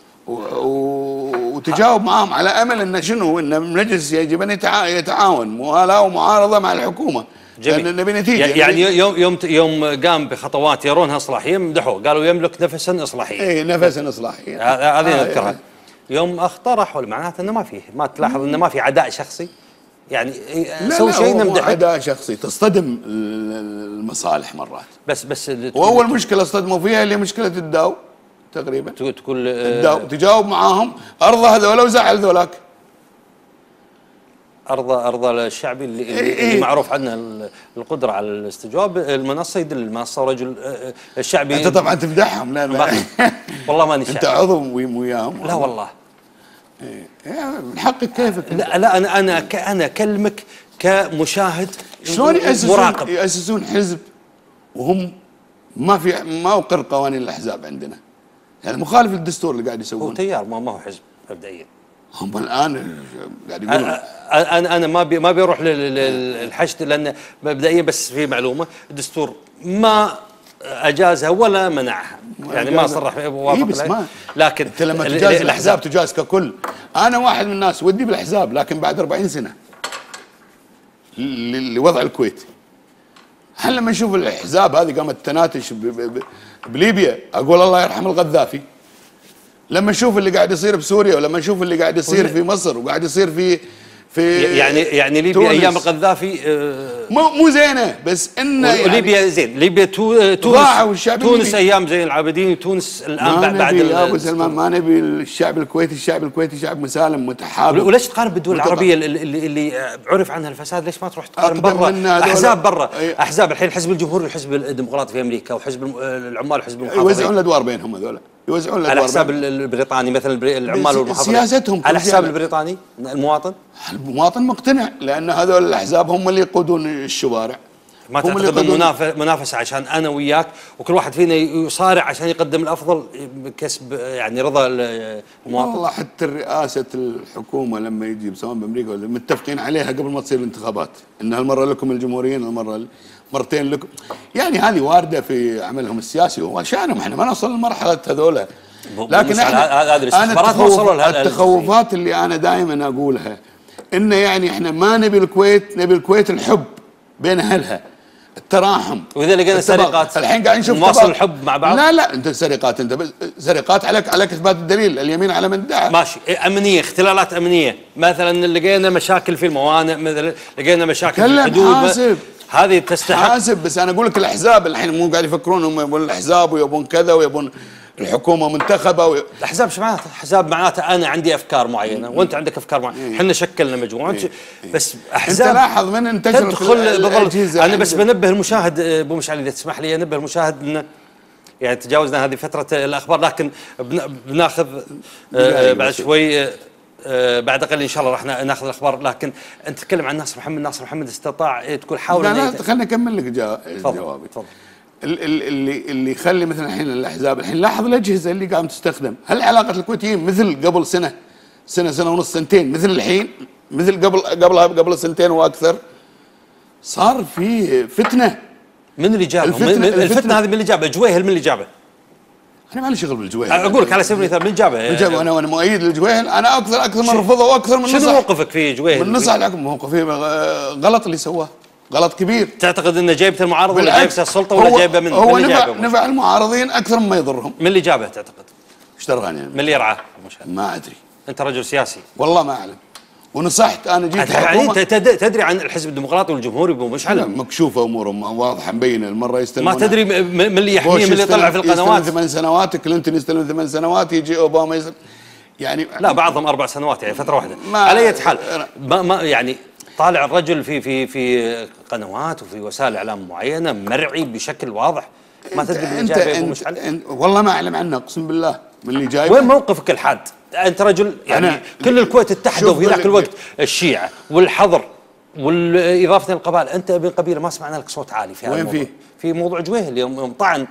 وتجاوب معاهم على امل ان شنو، ان المجلس يجب ان يتعاون موالاه ومعارضه مع الحكومه. جميل. لان نبي نتيجه. يعني يوم قام بخطوات يرونها اصلاحيه مدحوه، قالوا يملك نفسا اصلاحيا. نفسا اصلاحيا، هذه نذكرها. يوم اخترحوا معناته انه ما تلاحظ انه ما في عداء شخصي، يعني سووا شيء نمدحه. عداء شخصي تصطدم المصالح مرات. بس واول مشكله اصطدموا فيها اللي مشكله الداو تقريبا. تقول الداو تجاوب معاهم، ارضى هذول وزعل ذولاك. ارضى الشعبي اللي معروف عنه القدره على الاستجواب. المنصه يدل المنصه رجل الشعبي. انت طبعا تمدحهم. لا والله ماني شاعر. انت عضو وياهم. لا والله. من حقك كيفك. لا انا اكلمك كمشاهد. شلون يأسسون حزب وهم ما اقر قوانين الاحزاب عندنا، يعني مخالف للدستور اللي قاعد يسوونه. هو تيار ما هو حزب مبدئيا. هم الان قاعد يقولون انا ما بيروح للحشد، لان مبدئيا بس في معلومه، الدستور ما اجازها ولا منعها، يعني ما صرح بوافق بس ما. لكن انت لما تجاز الاحزاب تجاز ككل. انا واحد من الناس ودي بالاحزاب، لكن بعد 40 سنه لوضع الكويت. هل لما اشوف الاحزاب هذه قامت تناتش بليبيا اقول الله يرحم القذافي؟ لما اشوف اللي قاعد يصير بسوريا، ولما اشوف اللي قاعد يصير في مصر، وقاعد يصير في يعني ليبيا تونس. ايام القذافي مو زينه، بس انه يعني ليبيا زين، ليبيا ضاعوا والشعب تونس الليبي. ايام زين العابدين، تونس الان ما بعد نبي يا ابو سلمان، ما نبي الشعب الكويتي شعب مسالم متحابب. وليش تقارن بالدول العربيه اللي عرف عنها الفساد؟ ليش ما تروح تقارن أقدم منها برا؟ دولة. احزاب برا، أي. احزاب الحين الحزب الجمهوري والحزب الديمقراطي في امريكا، وحزب العمال وحزب المحافظين يوزعون الادوار بينهم هذول، يوزعون الادوار على حساب بينهم. البريطاني مثلا، العمال والمحافظين سياستهم على حساب كل البريطاني المواطن. المواطن مقتنع، لان هذول الاحزاب هم اللي يقودون الشوارع. ما هم اللي تعتقد يقودون. منافسه عشان انا وياك وكل واحد فينا يصارع عشان يقدم الافضل بكسب يعني رضا المواطن؟ والله حتى رئاسة الحكومة لما يجي سواء بأمريكا ولا متفقين عليها قبل ما تصير الانتخابات، إن هالمرة لكم الجمهوريين، هالمرة مرتين لكم. يعني هذه واردة في عملهم السياسي وشأنهم، احنا ما نوصل لمرحلة هذولا. لكن احنا التخوفات اللي أنا دائما أقولها إنه يعني احنا ما نبي الكويت، نبي الكويت الحب بين أهلها، التراحم. واذا لقينا سرقات الحين قاعد نشوف نواصل الحب مع بعض. لا انت سرقات، انت سرقات عليك اثبات الدليل، اليمين على من ادعى. ماشي، امنيه، اختلالات امنيه، مثلا لقينا مشاكل في الموانئ، مثلا لقينا مشاكل في الحدود، حاسب هذه تستحق. حاسب، بس انا اقول لك الاحزاب الحين مو قاعد يفكرون هم يبون الاحزاب ويبون كذا ويبون الحكومه منتخبه الاحزاب ايش معناته؟ احزاب معناته انا عندي افكار معينه وانت عندك افكار معينه، احنا شكلنا مجموعه بس احزاب. انت لاحظ من انتشرت تدخل انا بس بنبه المشاهد ابو مشعل اذا تسمح لي، انبه المشاهد انه يعني تجاوزنا هذه فتره الاخبار، لكن بناخذ بعد شوي بعد قليل ان شاء الله راح ناخذ الاخبار. لكن انت تتكلم عن ناصر محمد استطاع تقول حاول. لا خليني اكمل لك جوابي. تفضل. اللي يخلي مثلا الحين الاحزاب، الحين لاحظ الاجهزه اللي قاعده تستخدم، هل علاقه الكويتيين مثل قبل سنه ونص سنتين مثل الحين، مثل قبل سنتين واكثر؟ صار في فتنه. من اللي جابه؟ الفتنه هذه من اللي جابه؟ جويهل من اللي جابه؟ انا ما لي شغل بالجويهل، اقول لك على سبيل المثال من جابه؟ انا مؤيد للجويهل، انا اكثر من رفضه واكثر من نصح. شنو موقفك في جويهل؟ من نصح الحكم موقفي غلط اللي سواه، غلط كبير. تعتقد انه جايبته المعارضه ولا جايبته السلطه ولا جايبه من هو نفع المعارضين اكثر مما يضرهم. من اللي جابه تعتقد؟ ايش دراني يعني؟ من اللي يرعاه؟ ما ادري، انت رجل سياسي والله ما اعلم. ونصحت انا جيت يعني انت تدري عن الحزب الديمقراطي والجمهوري ابو مشعل؟ مكشوفه امورهم واضحه مبينه، المره يستلمون. ما تدري من اللي يحميه، من اللي يطلع في القنوات. يستلم 8 سنوات، كلينتون يستلم 8 سنوات، يجي اوباما يستلم يعني. لا بعضهم 4 سنوات يعني فتره واحده. على اي حال ما يعني طالع الرجل في قنوات وفي وسائل اعلام معينه مرعي بشكل واضح. ما تدري من اللي جايبه ابو مشعل؟ والله ما اعلم عنه اقسم بالله من اللي جايبه. وين موقفك الحاد؟ انت رجل يعني كل الكويت اتحدوا في ذاك الوقت، الشيعة والحضر والاضافه القبائل، انت ابن قبيله ما سمعنا لك صوت عالي في هذا الموضوع. وين في موضوع جويهل يوم طعن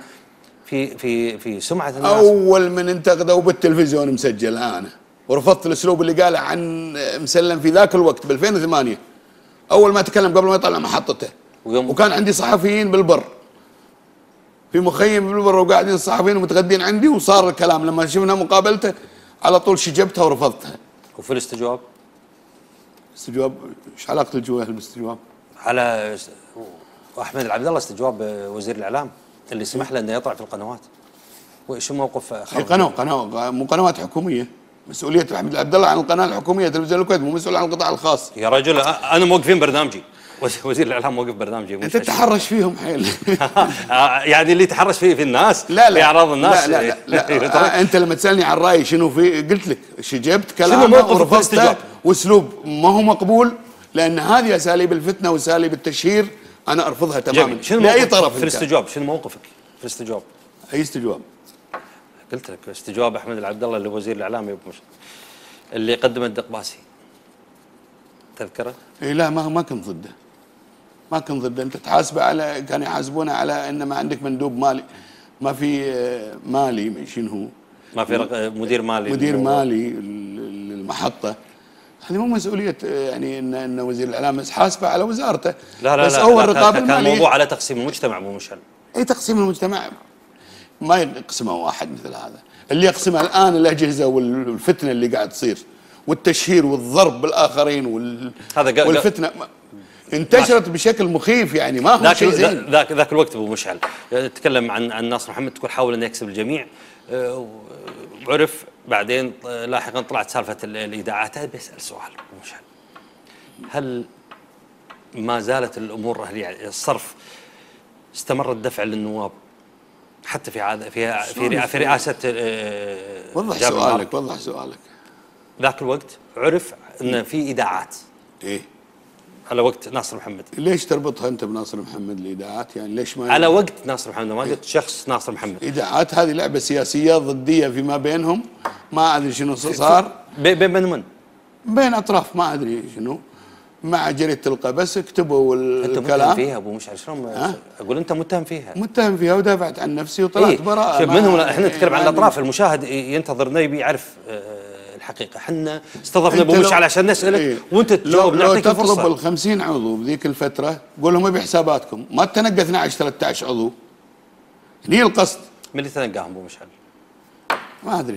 في سمعه الناس. اول من انتقدوا بالتلفزيون مسجل انا، ورفضت الاسلوب اللي قاله عن مسلم في ذاك الوقت ب 2008، اول ما تكلم قبل ما يطلع محطته. وكان عندي صحفيين بالبر، في مخيم بالبر، وقاعدين الصحفيين ومتغدين عندي، وصار الكلام لما شفنا مقابلته على طول شجبتها ورفضتها. وفي الاستجواب ايش علاقه الجويهل بالاستجواب؟ على احمد العبد الله استجواب وزير الاعلام اللي سمح له انه يطلع في القنوات. وايش موقف قناه مو قنوات حكوميه، مسؤوليه احمد العبد الله عن القناه الحكوميه تلفزيون الكويت، مو مسؤول عن القطاع الخاص. يا رجل انا موقفين برنامجي، وزير الاعلام موقف برنامجي. انت تتحرش فيهم حيل. يعني اللي يتحرش فيه في الناس، لا في اعراض الناس. لا انت لما تسالني عن رايي شنو في، قلت لك جبت كلام ورفضته واسلوب ما هو مقبول، لان هذه اساليب الفتنه واساليب التشهير انا ارفضها تماما لاي طرف. في الاستجواب شنو موقفك؟ في الاستجواب اي استجواب؟ قلت لك استجواب احمد العبد الله اللي وزير الاعلام اللي قدم الدقباسي، تذكره؟ اي لا ما كنت ضده، ما كنت ضده. انت تحاسبه على، كانوا يحاسبونه على ان ما عندك مندوب مالي، ما في مالي شنو هو؟ ما في مدير مالي للمحطه. هذه مو مسؤوليه يعني ان وزير الاعلام، بس حاسبه على وزارته. لا بس هو الرقابه الماليه كان موضوع على تقسيم المجتمع مو مشكل. اي تقسيم المجتمع ما يقسمه واحد مثل هذا، اللي يقسمه الان الاجهزه والفتنه اللي قاعد تصير والتشهير والضرب بالاخرين والفتنه انتشرت بشكل مخيف، يعني ما هو شيء زين. ذاك الوقت ابو مشعل تتكلم عن ناصر محمد، تقول حاول انه يكسب الجميع، وعرف بعدين لاحقا طلعت سالفه الاذاعات. بسال سؤال ابو مشعل، هل ما زالت الامور يعني الصرف استمر الدفع للنواب حتى في رئاسه وضح جابر سؤالك مبارك؟ وضح سؤالك. ذاك الوقت عرف ان في ايداعات ايه على وقت ناصر محمد، ليش تربطها انت بناصر محمد الايداعات؟ يعني ليش ما على وقت ناصر محمد، ما قلت شخص ناصر محمد. ايداعات هذه لعبه سياسيه ضديه فيما بينهم، ما ادري شنو صار بين من؟ بين اطراف ما ادري شنو، مع جريده القبس اكتبوا انت متهم الكلام. فيها ابو مشعل، شلون اقول انت متهم فيها؟ متهم فيها ودافعت عن نفسي وطلعت إيه؟ براءه. شوف منهم، احنا نتكلم عن يعني الاطراف، المشاهد ينتظرنا يبي يعرف الحقيقه. احنا استضفنا أنت ابو لو- مشعل عشان نسالك إيه. وانت تجاوب، لو نعطيك تطلب الفرصه. ال 50 عضو بذيك الفتره قول لهم بحساباتكم ما تنقى 12 13 عضو، هني القصد. من اللي تنقاهم ابو مشعل؟ ما ادري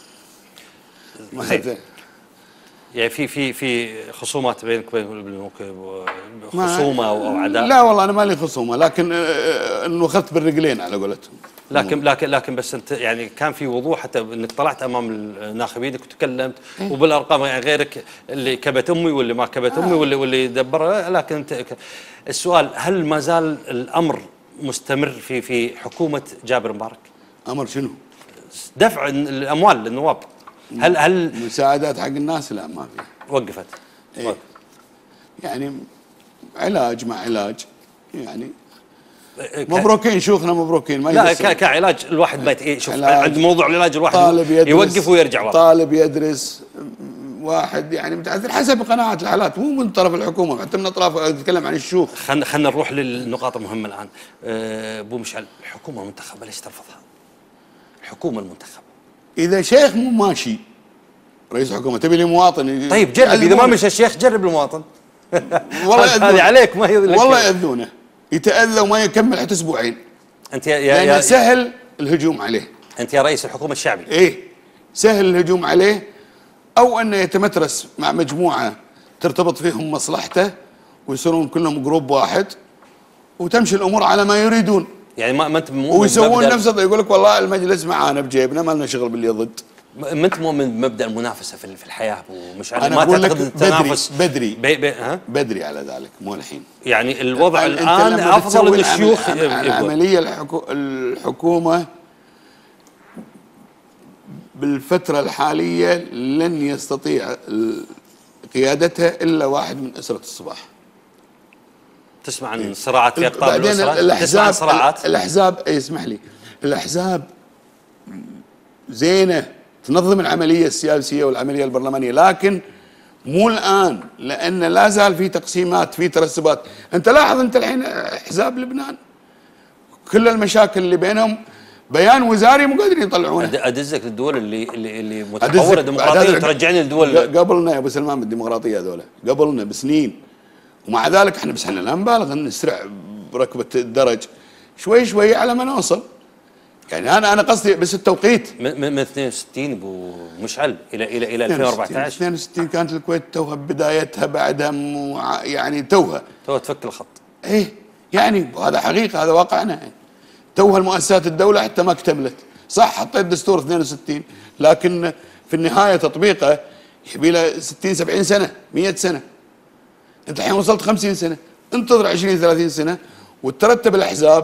ما زين. أدري. يعني في خصومات بينك وبين البنوك، خصومه او عداء؟ لا والله انا مالي خصومه، لكن انه اخذت بالرجلين على قولتهم. لكن بس انت يعني كان في وضوح حتى انك طلعت امام الناخبين وتكلمت وبالارقام، يعني غيرك اللي كبت امي واللي ما كبت امي واللي دبرها. لكن انت السؤال، هل ما زال الامر مستمر في حكومه جابر مبارك؟ امر شنو؟ دفع الاموال للنواب، هل مساعدات حق الناس؟ لا ما في. وقفت؟ إيه. يعني علاج مع علاج يعني مبروكين شيوخنا مبروكين ما لا يقصر. كعلاج الواحد ما شوف علاج. عند موضوع العلاج الواحد طالب يدرس يوقف ويرجع ورا. طالب يدرس واحد يعني متعذر حسب قناعات الحالات، مو من طرف الحكومه حتى من اطراف. اتكلم عن الشيوخ. خلينا نروح للنقاط المهمه الان. ابو مشعل، الحكومه المنتخبه ليش ترفضها؟ الحكومه المنتخبه اذا شيخ مو ماشي رئيس حكومه تبي لي مواطن طيب جرب، اذا ما مشى الشيخ جرب المواطن. والله هذه عليك ما هي والله ياذونه يتاذى وما يكمل حتى اسبوعين. انت لأن سهل الهجوم عليه. انت يا رئيس الحكومه الشعبي. ايه سهل الهجوم عليه، او انه يتمترس مع مجموعه ترتبط فيهم مصلحته ويصيرون كلهم جروب واحد وتمشي الامور على ما يريدون. يعني ما انت مؤمن ويسوون نفسه يقول لك والله المجلس معانا بجيبنا ما لنا شغل باللي ضد. ما انت مؤمن بمبدا المنافسه في الحياه ومش انا ما اقول لك تعتقد التنافس بدري ها؟ بدري على ذلك مو الحين. يعني الوضع أنت الان لما افضل ان بتسوي الشيوخ العمليه الحكومه بالفتره الحاليه لن يستطيع قيادتها الا واحد من اسره الصباح. تسمع عن صراعات في اقطاب بعدين الاسره؟ تسمع عن الاحزاب صراعات؟ الاحزاب اسمح لي، الاحزاب زينه تنظم العمليه السياسيه والعمليه البرلمانيه، لكن مو الان، لان لا زال في تقسيمات في ترسبات. انت لاحظ انت الحين احزاب لبنان كل المشاكل اللي بينهم بيان وزاري مو قادرين يطلعونه. ادزك للدول اللي متطوره ديمقراطيه، ترجعني للدول قبلنا يا ابو سلمان بالديمقراطيه هذول قبلنا بسنين، ومع ذلك احنا بس احنا لا نبالغ نسرع بركبه الدرج شوي شوي على ما نوصل. يعني انا قصدي بس التوقيت من 62 ابو مشعل الى 2014. 62 كانت الكويت توها بدايتها بعدها يعني توها تفك الخط. ايه يعني هذا حقيقه، هذا واقعنا يعني. توها المؤسسات الدوله حتى ما اكتملت. صح حطيت دستور 62 لكن في النهايه تطبيقه يبي له 60 70 سنه 100 سنه. انت الحين وصلت 50 سنه، انتظر 20 30 سنه وترتب الاحزاب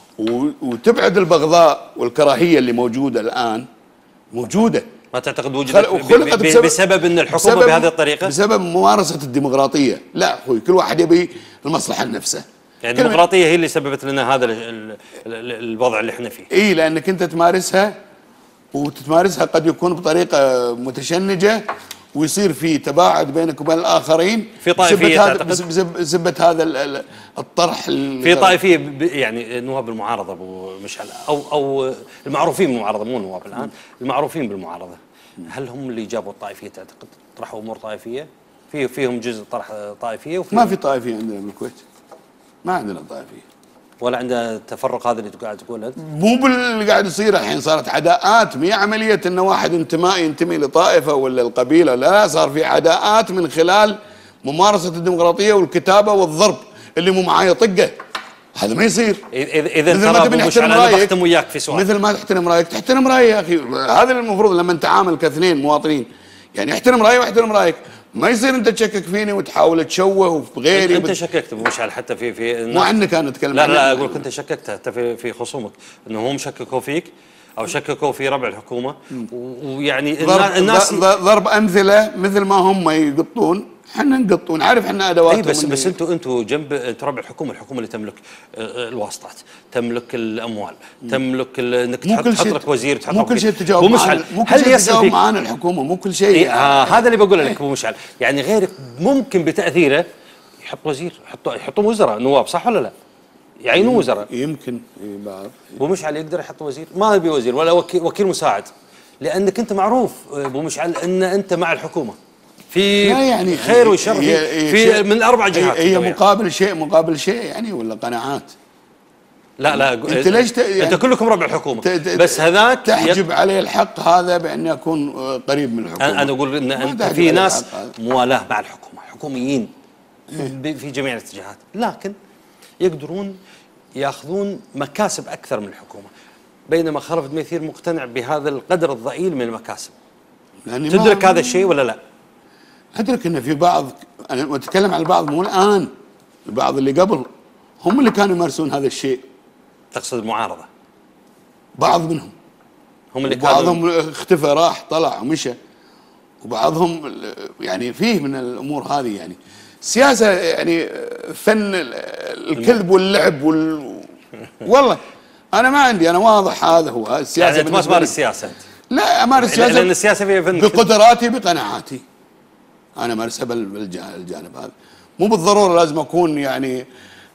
وتبعد البغضاء والكراهيه اللي موجوده الان موجوده. ما تعتقد وجدت بسبب ان الحكومه بهذه الطريقه؟ بسبب ممارسه الديمقراطيه. لا اخوي كل واحد يبي المصلحه لنفسه. يعني الديمقراطيه هي اللي سببت لنا هذا الوضع اللي احنا فيه. اي لانك انت تمارسها وتتمارسها قد يكون بطريقه متشنجه ويصير في تباعد بينك وبين الاخرين في طائفيه بسبه هذا الطرح في طائفيه يعني نواب المعارضه ابو مشعل او المعروفين بالمعارضه مو نواب الان المعروفين بالمعارضه، هل هم اللي جابوا الطائفيه تعتقد؟ طرحوا امور طائفيه؟ فيهم جزء طرح طائفيه ما في طائفيه عندنا بالكويت، ما عندنا طائفيه ولا عندنا التفرق هذا اللي قاعد تقوله انت؟ مو باللي قاعد يصير الحين، صارت عداءات، مي عمليه انه واحد ينتمي لطائفه ولا القبيله، لا صار في عداءات من خلال ممارسه الديمقراطيه والكتابه والضرب اللي مو معايا طقه. هذا ما يصير. اذا ترى مش انا بختم وياك في سؤال. مثل ما تحترم رايك تحترم رايي يا اخي، هذا المفروض لما نتعامل كاثنين مواطنين، يعني احترم رايي واحترم رايك. ما يصير انت تشكك فيني وتحاول تشوه في غيري. انت شككت ابو مشعل حتى في مو عنك انا اتكلم. لا اقول لك انت شككت حتى في خصومك انه هم شككوا فيك او شككوا في ربع الحكومه ويعني الناس ضرب امثله مثل ما هم يقطون احنا نقطون، عارف احنا ادواتهم. بس انتم جنب انتم ربع الحكومه اللي تملك الواسطات، تملك الاموال، تملك انك تحط لك وزير تحط مو كل شيء تجاوب معانا، مو كل شيء تجاوب معانا الحكومه، مو كل شيء. هذا اللي بقول لك ابو مشعل، يعني غيرك ممكن بتاثيره يحط وزير، يحطوا وزراء نواب، صح ولا لا؟ يعينوا وزراء يمكن بعض. ابو مشعل يقدر يحط وزير، ما يبي وزير ولا وكيل مساعد، لانك انت معروف ابو مشعل ان انت مع الحكومه في يعني خير وشر في من 4 جهات. هي مقابل شيء يعني ولا قناعات؟ لا انت ليش يعني انت كلكم ربع الحكومه بس هذاك تحجب عليه الحق هذا باني اكون قريب من الحكومه. انا اقول ان انت في ناس موالاه مع الحكومه، حكوميين في جميع الاتجاهات، لكن يقدرون ياخذون مكاسب اكثر من الحكومه، بينما خلف دميثير مقتنع بهذا القدر الضئيل من المكاسب. تدرك هذا الشيء ولا لا؟ ادرك ان في بعض، انا اتكلم عن البعض مو الان، البعض اللي قبل هم اللي كانوا يمارسون هذا الشيء. تقصد المعارضه؟ بعض منهم هم اللي بعضهم اختفى، راح طلع ومشى، وبعضهم يعني فيه من الامور هذه. يعني السياسه يعني فن الكذب واللعب والله انا ما عندي، انا واضح هذا هو السياسه. يعني انت ما تمارس السياسه انت؟ لا امارس السياسه لان السياسه فيها فن بقدراتي بقناعاتي، انا امارسها بالجانب هذا، مو بالضروره لازم اكون يعني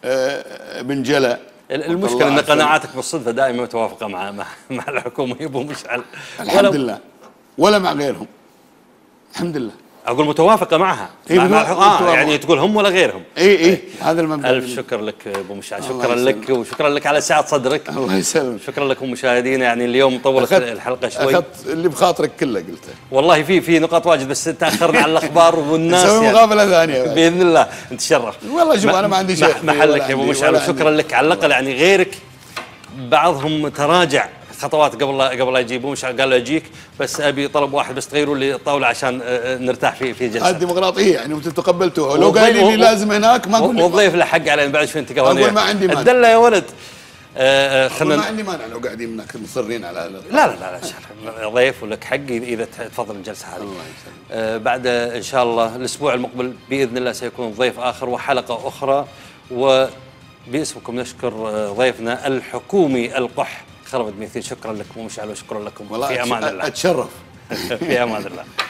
بنجله. المشكله ان قناعاتك بالصدفه دائما متوافقه مع الحكومه يا ابو مشعل. الحمد لله، ولا مع غيرهم، الحمد لله. اقول متوافقه معها يعني تقول هم ولا غيرهم. اي هذا المبدا. الف شكر لك ابو مشعل، شكرا لك وشكرا لك على سعه صدرك. الله يسلمك. شكرا لكم مشاهدينا، يعني اليوم طولت الحلقه شوي. اخذت اللي بخاطرك كله قلته. والله في نقاط واجد بس تاخرنا على الاخبار والناس. نسوي مقابله ثانيه باذن الله نتشرف. والله شوف انا ما عندي شيء محلك يا ابو مشعل، وشكرا لك على الاقل. يعني غيرك بعضهم تراجع خطوات قبل لا يجيبوه، مش قال له اجيك بس ابي طلب واحد بس تغيروا لي الطاوله عشان نرتاح في جلسه. الديمقراطيه يعني وانتم تقبلتوها، لو قايلين لي لازم هناك ما اقول. والضيف له حق علينا بعد شوي انت اقول ما عندي مانع. الدله يا ولد. خلنا ما عندي مانع لو قاعدين هناك مصرين على هذا. لا ضيف ولك حق اذا تفضل الجلسه هذه. الله يسلمك. بعد ان شاء الله الاسبوع المقبل باذن الله سيكون ضيف اخر وحلقه اخرى، وباسمكم نشكر ضيفنا الحكومي القح خلف دميثير. شكرا لكم ومشعل وشكرا لكم. والله في امان الله. اتشرف. في امان الله.